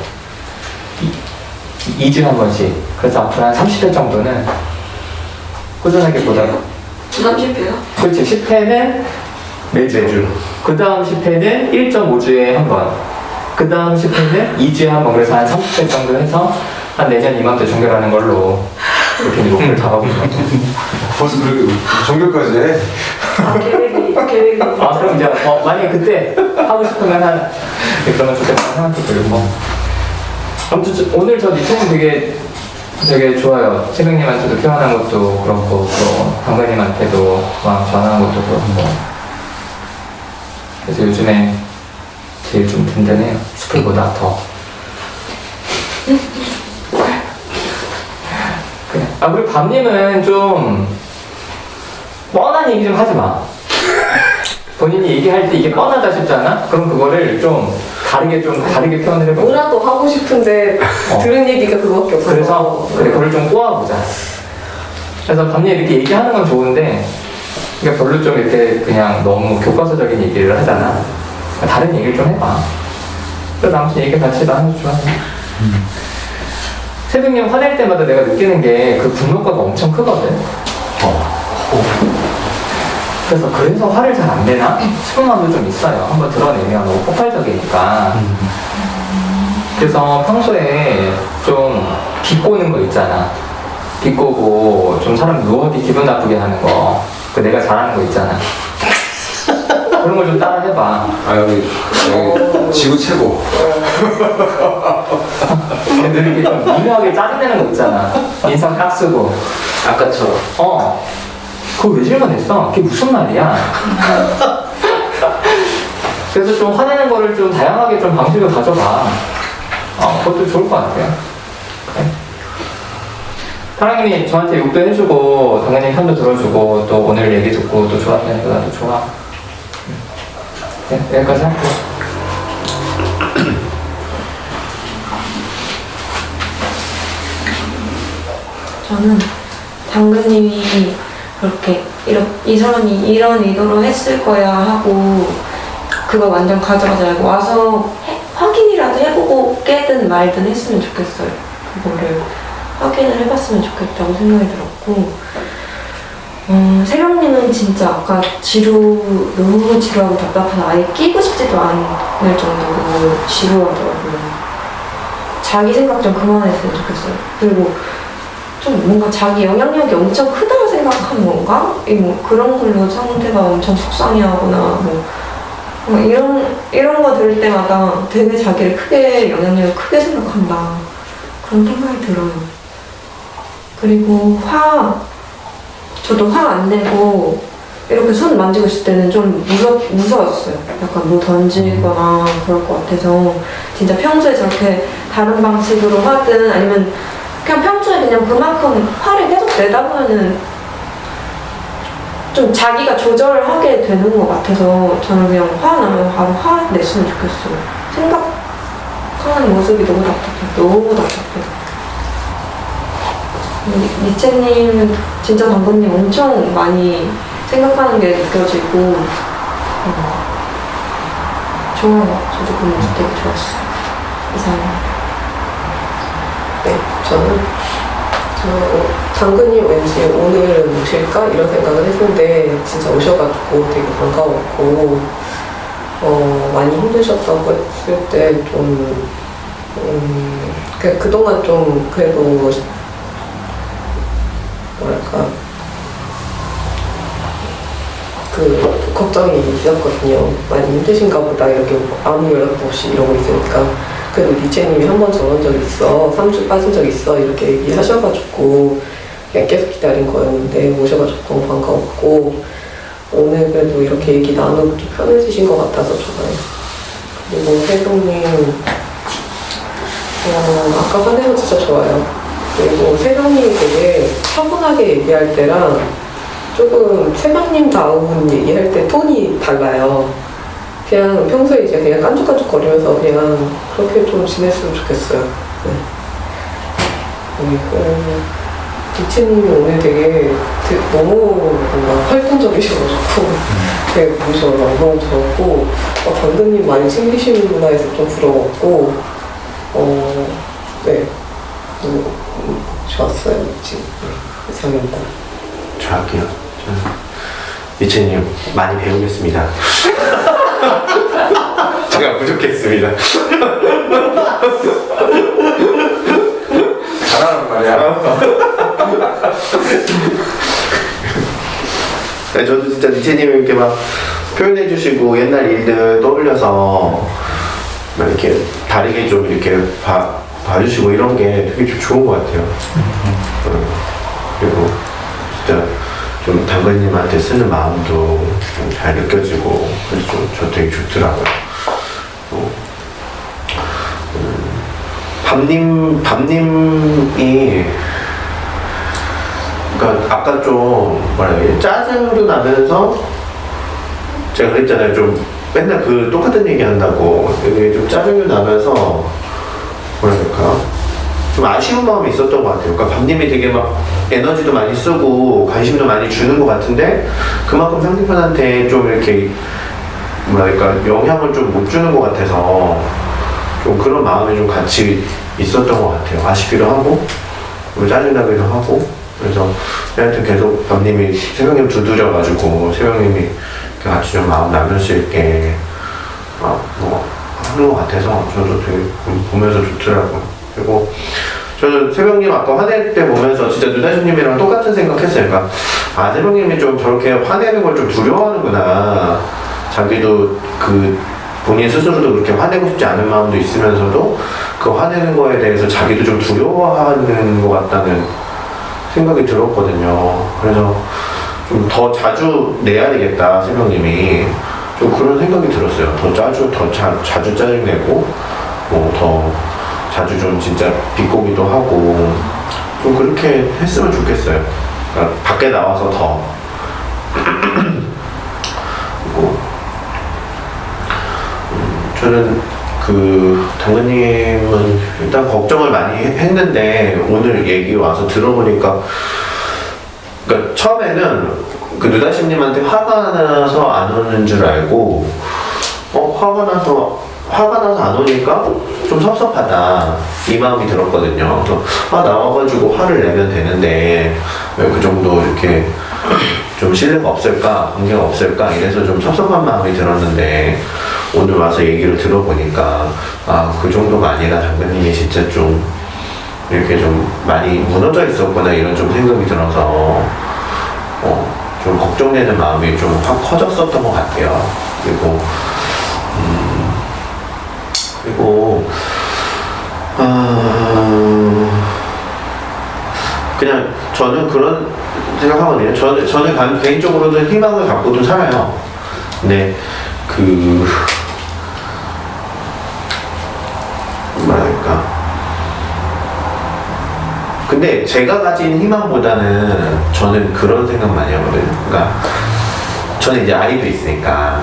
이 주에 한 번씩. 그래서 앞으로 한 삼십 회 정도는 꾸준하게 보다가
삼십 회요?
그렇지. 십 회는 매주, 매주. 그 다음 십 회는 일 점 오 주에 한 번. 그 다음 십 회는 이 주에 한 번. 그래서 한 삼십 회 정도 해서 한 내년 이맘때 종결하는 걸로 이렇게 목표를 잡아보는 거죠.
벌써 그렇게 종결까지 해?
아, 계획이, 계획이.
아, 그럼 이제 어, 만약에 그때 하고 싶으면 한 그러면 좋겠다는 생각도 들고. 아무튼 저, 오늘 저 니체는 되게 되게 좋아요. 새벽님한테도 표현한 것도 그렇고 또 당근님한테도 막 전화한 것도 그렇고. 그래서 요즘에 제일 좀 든든해요. 스쿨보다 더. 그래. 아, 우리 밤님은 좀 뻔한 얘기 좀 하지 마. 본인이 얘기할 때 이게 뻔하다 싶잖아? 그럼 그거를 좀 다르게 좀 다르게 표현을 해보자.
뭐라도 하고 싶은데
어.
들은 얘기가 그거밖에 없어서.
그래서 그래 그걸 좀 꼬아보자. 그래서 밤에 이렇게 얘기하는 건 좋은데 그러니까 별로 좀 이렇게 그냥 너무 교과서적인 얘기를 하잖아. 다른 얘기를 좀 해봐. 그래서 아무튼 얘기 같이 나누면 좋아해. 음. 새벽녘 화낼 때마다 내가 느끼는 게 그 분노가가 엄청 크거든. 어. 그래서 그래서 화를 잘 안 내나 싶은 마음도 좀 있어요. 한번 드러내면 너무 폭발적이니까. 그래서 평소에 좀 비꼬는 거 있잖아. 비꼬고 좀 사람 누워도 기분 나쁘게 하는 거. 그 내가 잘하는 거 있잖아. 그런 걸 좀 따라 해봐.
아 여기 여기 지구 최고.
늘 이렇게 좀 미묘하게 짜증내는 거 있잖아. 인상 딱 쓰고.
아까처럼.
어. 그거 왜 질문했어? 그게 무슨 말이야? 그래서 좀 화내는 거를 좀 다양하게 좀 방식을 가져봐. 어, 그것도 좋을 것 같아요. 그래. 사랑님이 저한테 욕도 해주고, 당연히 편도 들어주고, 또 오늘 얘기 듣고 또 좋았다니까 나도 좋아. 네, 여기까지 할게요.
저는 당근님이 그렇게 이런, 이 사람이 이런 의도로 했을 거야 하고 그거 완전 가져가지 말고 와서 해, 확인이라도 해보고 깨든 말든 했으면 좋겠어요. 그거를 확인을 해봤으면 좋겠다고 생각이 들었고 음, 세령님은 진짜 아까 지루, 너무 지루하고 답답해서 아예 끼고 싶지도 않을 정도로 지루하더라고요. 자기 생각 좀 그만했으면 좋겠어요. 그리고 좀 뭔가 자기 영향력이 엄청 크다고 생각하는 건가? 이 뭐 그런 걸로 상대가 엄청 속상해하거나 뭐, 뭐 이런 이런 거 들을 때마다 되게 자기를 크게 영향력을 크게 생각한다 그런 생각이 들어요. 그리고 화 저도 화 안 내고 이렇게 손 만지고 있을 때는 좀 무서 무서웠어요. 약간 뭐 던지거나 그럴 것 같아서 진짜 평소에 저렇게 다른 방식으로 하든 아니면 그냥 평소에 그냥 그만큼 화를 계속 내다 보면은 좀 자기가 조절을 하게 되는 것 같아서 저는 그냥 화 나면 바로 화 냈으면 좋겠어요. 생각하는 모습이 너무 답답해. 너무 답답해. 니체님은 진짜 당근님 엄청 많이 생각하는 게 느껴지고 음, 좋아요. 저도 그 모습 되게 좋았어요. 이상해요.
네, 저는 저 당근님 왠지 오늘은 오실까 이런 생각을 했는데 진짜 오셔가지고 되게 반가웠고 어, 많이 힘드셨다고 했을 때 좀 음, 그 그동안 좀 그래도 뭐랄까 그 걱정이 있었거든요. 많이 힘드신가 보다 이렇게 아무 연락도 없이 이러고 있으니까. 그래도 니체님이 한 번 저런 적 있어, 삼 주 빠진 적 있어 이렇게 얘기하셔가지고 그냥 계속 기다린 거였는데 오셔가지고 너무 반가웠고 오늘 그래도 이렇게 얘기 나누고 좀 편해지신 것 같아서 좋아요. 그리고 세종님 어, 아까 화내는 거 진짜 좋아요. 그리고 세종님이 되게 차분하게 얘기할 때랑 조금 세종님 다운 얘기할 때 톤이 달라요. 그냥 평소에 이제 그냥 깐죽깐죽 거리면서 그냥 그렇게 좀 지냈으면 좋겠어요. 네. 그리고 니체님이 오늘 되게, 되게 너무 뭔가 활동적이셔가지고 되게 보기 좋아요. 너무 좋았고 어, 당근님 많이 챙기시는구나 해서 좀 부러웠고 어, 네. 너무 좋았어요. 지금 네. 이상입니다.
좋을게요. 니체님 많이 배우겠습니다. 제가 부족했습니다.
잘하는 말이야.
네, 저도 진짜 니체님 이렇게 막 표현해주시고 옛날 일들 떠올려서 막 이렇게 다르게 좀 이렇게 봐, 봐주시고 이런 게 되게 좀 좋은 것 같아요. 음, 그리고 진짜 좀 당근님한테 쓰는 마음도 좀 잘 느껴지고 그래서 좀, 저 되게 좋더라고요. 또, 음, 밤님, 밤님이 그러니까 아까 좀 뭐라 해야 짜증도 나면서 제가 그랬잖아요. 좀 맨날 그 똑같은 얘기 한다고 이게 좀 짜증이 나면서 뭐라 할까 좀 아쉬운 마음이 있었던 것 같아요. 그러니까 밤님이 되게 막 에너지도 많이 쓰고 관심도 많이 주는 것 같은데 그만큼 상대편한테 좀 이렇게 뭐랄까 영향을 좀 못 주는 것 같아서 좀 그런 마음이 좀 같이 있었던 것 같아요. 아쉽기도 하고 짜증나기도 하고 그래서 하여튼 계속 밤님이 새벽님 두드려가지고 새벽님이 같이 좀 마음 나눌 수 있게 막 뭐 하는 것 같아서 저도 되게 보면서 좋더라고요. 그리고 저는 새벽님 아까 화낼 때 보면서 진짜 누나주님이랑 똑같은 생각했어요. 그러니까 아 새벽님이 좀 저렇게 화내는 걸 좀 두려워하는구나. 자기도 그 본인 스스로도 그렇게 화내고 싶지 않은 마음도 있으면서도 그 화내는 거에 대해서 자기도 좀 두려워하는 것 같다는 생각이 들었거든요. 그래서 좀 더 자주 내야 되겠다 새벽님이 좀 그런 생각이 들었어요. 더 자주 더 자, 자주 짜증내고 뭐 더 자주 좀 진짜 비꼬기도 하고 좀 그렇게 했으면 좋겠어요. 그러니까 밖에 나와서 더 그리고 음, 저는 그 당근님은 일단 걱정을 많이 했는데 오늘 얘기 와서 들어보니까 그러니까 처음에는 그 누다심님한테 화가 나서 안 오는 줄 알고 어 화가 나서 화가 나서 안 오니까 좀 섭섭하다 이 마음이 들었거든요. 그래서 아 나와가지고 화를 내면 되는데 왜 그 정도 이렇게 좀 신뢰가 없을까 관계가 없을까 이래서 좀 섭섭한 마음이 들었는데 오늘 와서 얘기를 들어보니까 아 그 정도가 아니라 당근님이 진짜 좀 이렇게 좀 많이 무너져 있었구나 이런 좀 생각이 들어서 어 좀 걱정되는 마음이 좀 확 커졌었던 것 같아요. 그리고 음 그리고 아 그냥 저는 그런 생각하거든요. 저는 저는 개인적으로는 희망을 갖고도 살아요. 근데 그 뭐랄까 근데 제가 가진 희망보다는 저는 그런 생각 많이 하거든요. 그러니까 저는 이제 아이도 있으니까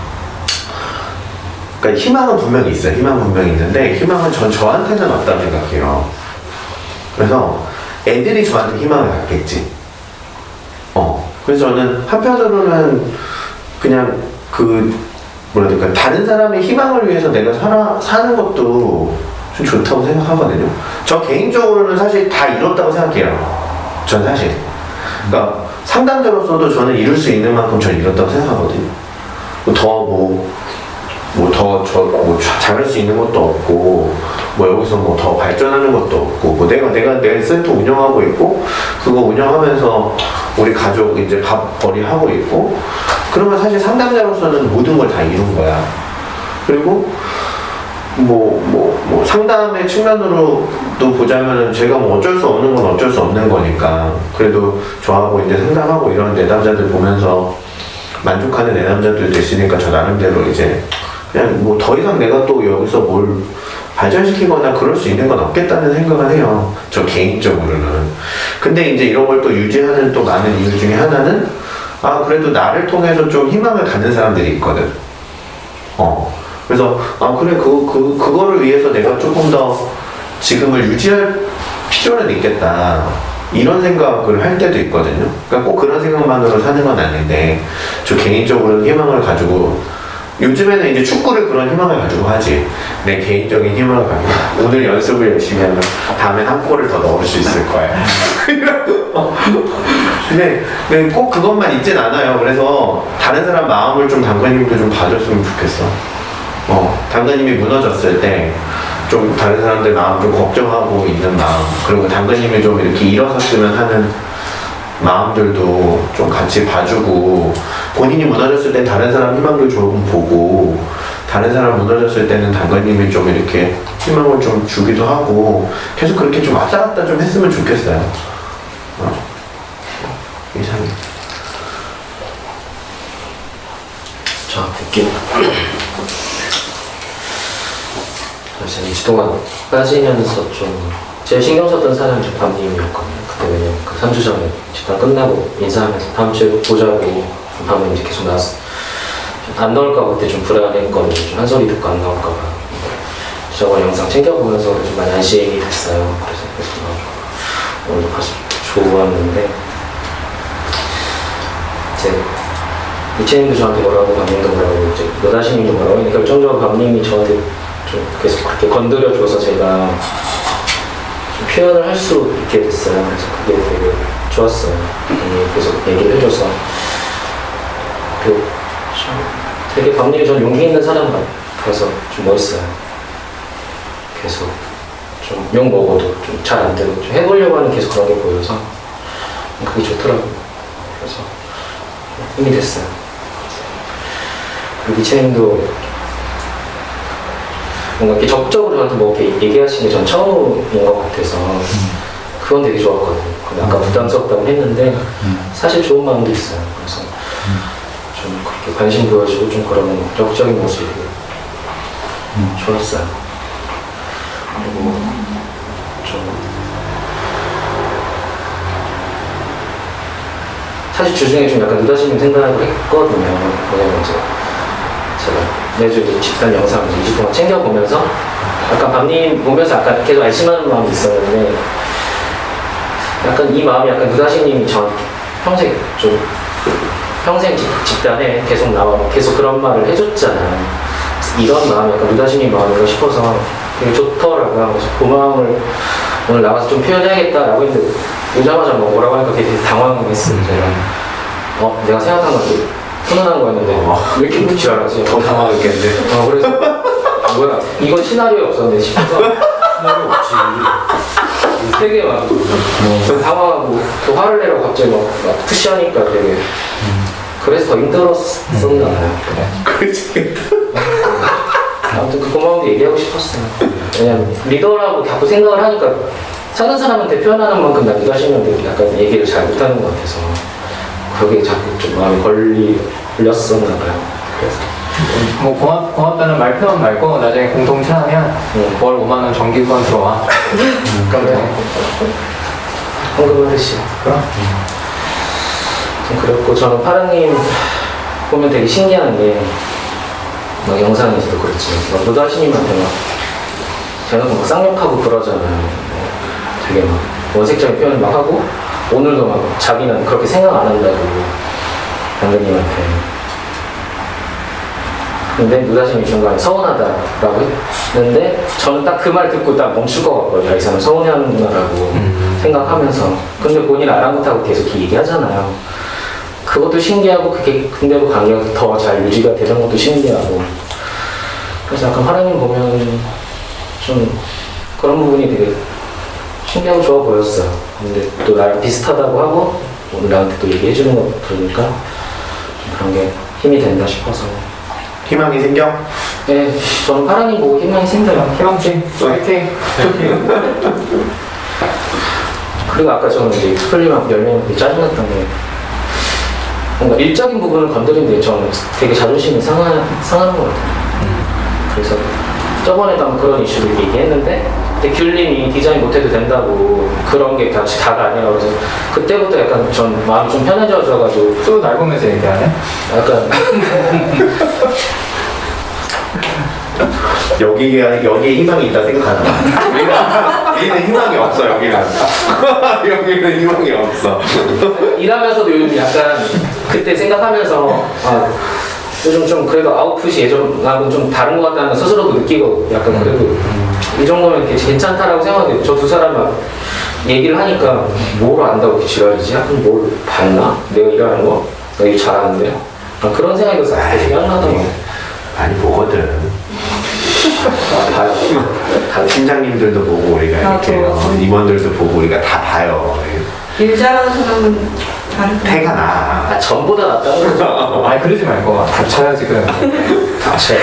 그러니까 희망은 분명히 있어요. 희망은 분명히 있는데 희망은 전 저한테는 없다고 생각해요. 그래서 애들이 저한테 희망을 갖겠지. 어. 그래서 저는 한편으로는 그냥 그 뭐라 해야 될까 다른 사람의 희망을 위해서 내가 살아, 사는 것도 좀 좋다고 생각하거든요. 저 개인적으로는 사실 다 이뤘다고 생각해요. 전 사실. 그러니까 상담자로서도 저는 이룰 수 있는 만큼 전 이뤘다고 생각하거든요. 더 뭐 뭐 더 저 뭐 잘할 수 있는 것도 없고 뭐 여기서 뭐 더 발전하는 것도 없고 뭐 내가 내가 내 센터 운영하고 있고 그거 운영하면서 우리 가족 이제 밥벌이 하고 있고 그러면 사실 상담자로서는 모든 걸 다 이룬 거야. 그리고 뭐, 뭐, 뭐, 상담의 측면으로도 보자면은 제가 뭐 어쩔 수 없는 건 어쩔 수 없는 거니까. 그래도 저하고 이제 상담하고 이런 내담자들 보면서 만족하는 내담자들도 있으니까 저 나름대로 이제 그냥 뭐 더 이상 내가 또 여기서 뭘 발전시키거나 그럴 수 있는 건 없겠다는 생각을 해요. 저 개인적으로는. 근데 이제 이런 걸 또 유지하는 또 많은 이유 중에 하나는 아, 그래도 나를 통해서 좀 희망을 갖는 사람들이 있거든. 어. 그래서 아 그래 그, 그, 그거를 위해서 내가 조금 더 지금을 유지할 필요는 있겠다 이런 생각을 할 때도 있거든요. 그러니까 꼭 그런 생각만으로 사는 건 아닌데 저 개인적으로는 희망을 가지고 요즘에는 이제 축구를 그런 희망을 가지고 하지. 내 개인적인 희망을 가지고 오늘 연습을 열심히 하면 다음엔 한 골을 더 넣을 수 있을 거야. 근데, 근데 꼭 그것만 있진 않아요. 그래서 다른 사람 마음을 좀 당근님도 좀 봐줬으면 좋겠어. 어, 당근님이 무너졌을 때 좀 다른 사람들 마음 좀 걱정하고 있는 마음 그리고 당근님이 좀 이렇게 일어섰으면 하는 마음들도 좀 같이 봐주고 본인이 무너졌을 땐 다른 사람 희망도 좀 보고 다른 사람 무너졌을 때는 당근님이 좀 이렇게 희망을 좀 주기도 하고 계속 그렇게 좀 왔다 갔다 좀 했으면 좋겠어요. 어. 이상해.
자, 볼게요. 제가 이주 동안 빠지면서 좀 제일 신경 썼던 사람이 좀 밤님이었거든요. 그때 왜냐면 그 삼 주 전에 집단 끝나고 인사하면서 다음 주에 보자고 밤에 이제 계속 나왔, 안 나올까 봐 그때 좀 불안했거든요. 좀 한 소리 듣고 안 나올까 봐. 저번 영상 챙겨보면서 좀 많이 안심이 됐어요. 그래서 계속 나오고 오늘도 가서 좋았는데 이제 이채님도 저한테 뭐라고 감독도 뭐라고 이제 노다시님도 뭐라고 하니까 결정적으로 감독님이 저한테 좀 계속 그렇게 건드려줘서 제가 좀 표현을 할 수 있게 됐어요. 그래서 그게 되게 좋았어요. 감독님이 계속 얘기를 해줘서 그 되게 감독님이 전 용기 있는 사람 같아서 좀 멋있어요. 계속 좀 욕 먹어도 좀 잘 안 되고 좀 해보려고 하는 계속 그런 게 보여서 그게 좋더라고요. 그래서 힘이 됐어요. 그리고 이채님도 뭔가 이렇게 적극적으로 저한테 뭐 이렇게 얘기하시는 게 전 처음인 것 같아서 그건 되게 좋았거든요. 근데 아까 부담스럽다고 했는데 사실 좋은 마음도 있어요. 그래서 좀 그렇게 관심 보여주고 좀 그런 적극적인 모습이 좋았어요. 그리고 좀 사실 주중에 좀 약간 느닷없이 생각을 했거든요. 왜냐면 이제 제가 매주 집단 영상을 이 주 동안 챙겨보면서 약간 밤님 보면서 약간 계속 안심하는 마음이 있었는데 약간 이 마음이 약간 느닷없이님이 전 평생 좀 평생 집, 집단에 계속 나와 계속 그런 말을 해줬잖아요. 이런 마음이 약간 느닷없이님 마음인가 싶어서 되게 좋더라고요. 그래서 그 마음을 오늘 나가서 좀 표현해야겠다라고 했는데 오자마자 뭐 뭐라고 하니까 되게 당황했어요. 제가 어 내가 생각한 건 되게 훈훈한 거였는데 어. 왜 이렇게 묻지 않았지?
더 당황했겠는데.
어 그래서 뭐야 이건 시나리오에 없었네 싶어서
시나리오 없지.
되게 막 당황하고 또 화를 내러 갑자기 막, 막 푸시하니까 되게 그래서 더 힘들었었나 봐요.
그렇지.
아무튼 그 고마움도 얘기하고 싶었어요. 왜냐면 리더라고 자꾸 생각을 하니까 사는 사람한테 표현하는 만큼 난 느닷없이면 약간 얘기를 잘 못하는 것 같아서 그게 자꾸 좀 마음이 걸렸었나 봐요. 그래서
뭐 고맙, 고맙다는 말 표현 말고 나중에 공동체 하면
음.
월 오만 원 정기권 들어와.
그러면 헌금하듯이
그럼?
좀 그랬고 저는 파랑님 보면 되게 신기한 게 막 영상에서도 그렇지만 막 노다시님한테 막 대놓고 막 쌍욕하고 그러잖아요. 되게 막 원색적인 표현을 막 하고 오늘도 막 자기는 그렇게 생각 안 한다고 당근님한테 근데 노다시님이 중간에 서운하다라고 했는데 저는 딱 그 말 듣고 딱 멈출 것 같거든요. 이 사람 서운해하는구나라고 음. 생각하면서 근데 본인 아랑곳하고 계속 이렇게 얘기하잖아요. 그것도 신기하고 그게 근데도 관계가 더 잘 유지가 되는 것도 신기하고 그래서 약간 하나님 보면 좀 그런 부분이 되게 신기하고 좋아 보였어요. 근데 또 나랑 비슷하다고 하고 오늘 나한테 또 얘기해주는 거 보니까 좀 그런 게 힘이 된다 싶어서
희망이 생겨?
네, 저는 하나님 보고 희망이 생겨요.
희망지, 파이팅!
그리고 아까 저는 이제 스플리만 열매는 짜증났던 게 뭔가 일적인 부분을 건드리는데 저는 되게 자존심이 상하, 상하는 것 같아요. 음. 그래서 저번에도 한번 그런 이슈를 얘기했는데 근데 귤님이 디자인 못해도 된다고 그런 게 같이 다가 아니라 그래서 그때부터 약간 전 마음이 좀 편해져가지고
또 날 보면서 얘기하네?
약간
여기, 여기에 희망이 있다 생각하나 봐. 우리는, 우리는 희망이 없어, 여기는. 여기는 희망이 없어.
일하면서도 요즘 약간 그때 생각하면서 아, 요즘 좀 그래도 아웃풋이 예전하고는 좀 다른 것 같다는 스스로도 느끼고 약간 그래도 이 정도면 이렇게 괜찮다라고 생각하는데 저 두 사람 막 얘기를 하니까 뭘 안다고 이렇게 지랄이지? 약간 뭘 봤나? 내가 일하는 거? 내가 일 잘하는데? 아, 그런 생각이 들어서 되게 짜증나던 거 같아요.
많이 보거든.
아, 봐요.
다 팀장님들도 보고 우리가 이렇게 어, 임원들도 보고 우리가 다 봐요.
일 잘하는 사람은 다르다.
태가 나.
아, 전보다 낫다는 거죠.
아니 그러지 말고 닥쳐야지 그래.
닥쳐요.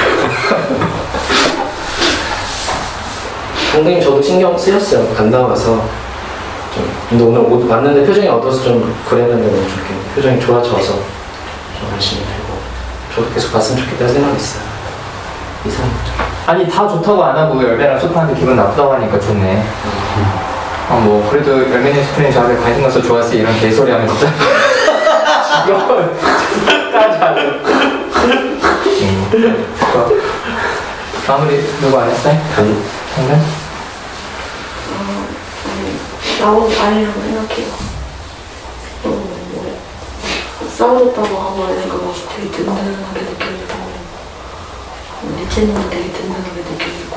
상당히 저도 신경 쓰였어요. 간다 와서 좀 근데 오늘 옷 봤는데 표정이 어두워서 좀 그랬는데 너무 좋게 표정이 좋아져서 좀 안심이 되고 저도 계속 봤으면 좋겠다는 생각이 있어요. 이상.
아니 다 좋다고 안 하고 열매랑 소파한테 기분 나쁘다고 하니까 좋네. 아 뭐 그래도 열매님 스프링 저한테 관심 가서 좋았어 이런 개소리 하면 진짜 지겨워. 진짜 음. 마무리 누구 안 했어요?
아니,
당근?
어, 아니, 나온 게 아니라고 생각해요. 어, 뭐, 싸워줬다고 하고 하니까 막 되게 든든하게 느껴지고, 리치님은 되게 든든하게 느껴지고.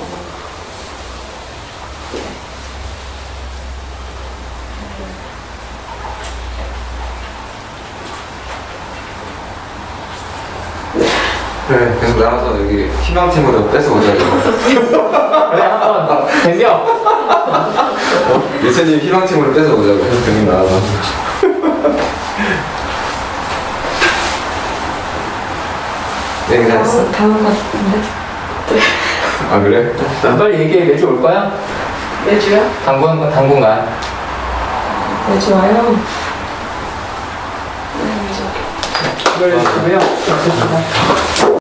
그래 계속 나와서 여기 희망팀으로 뺏어오자고.
그래, 한번 덤벼.
예찬님 희망팀으로 뺏어오자고 계속 등이 나와서. 얘기 다 했어?
다음, 다음 것 같은데.
아 그래?
빨리 얘기해. 매주 올 거야?
매주야?
당분, 당분간.
네, 좋아요.
네, 매주.
수고하셨고요.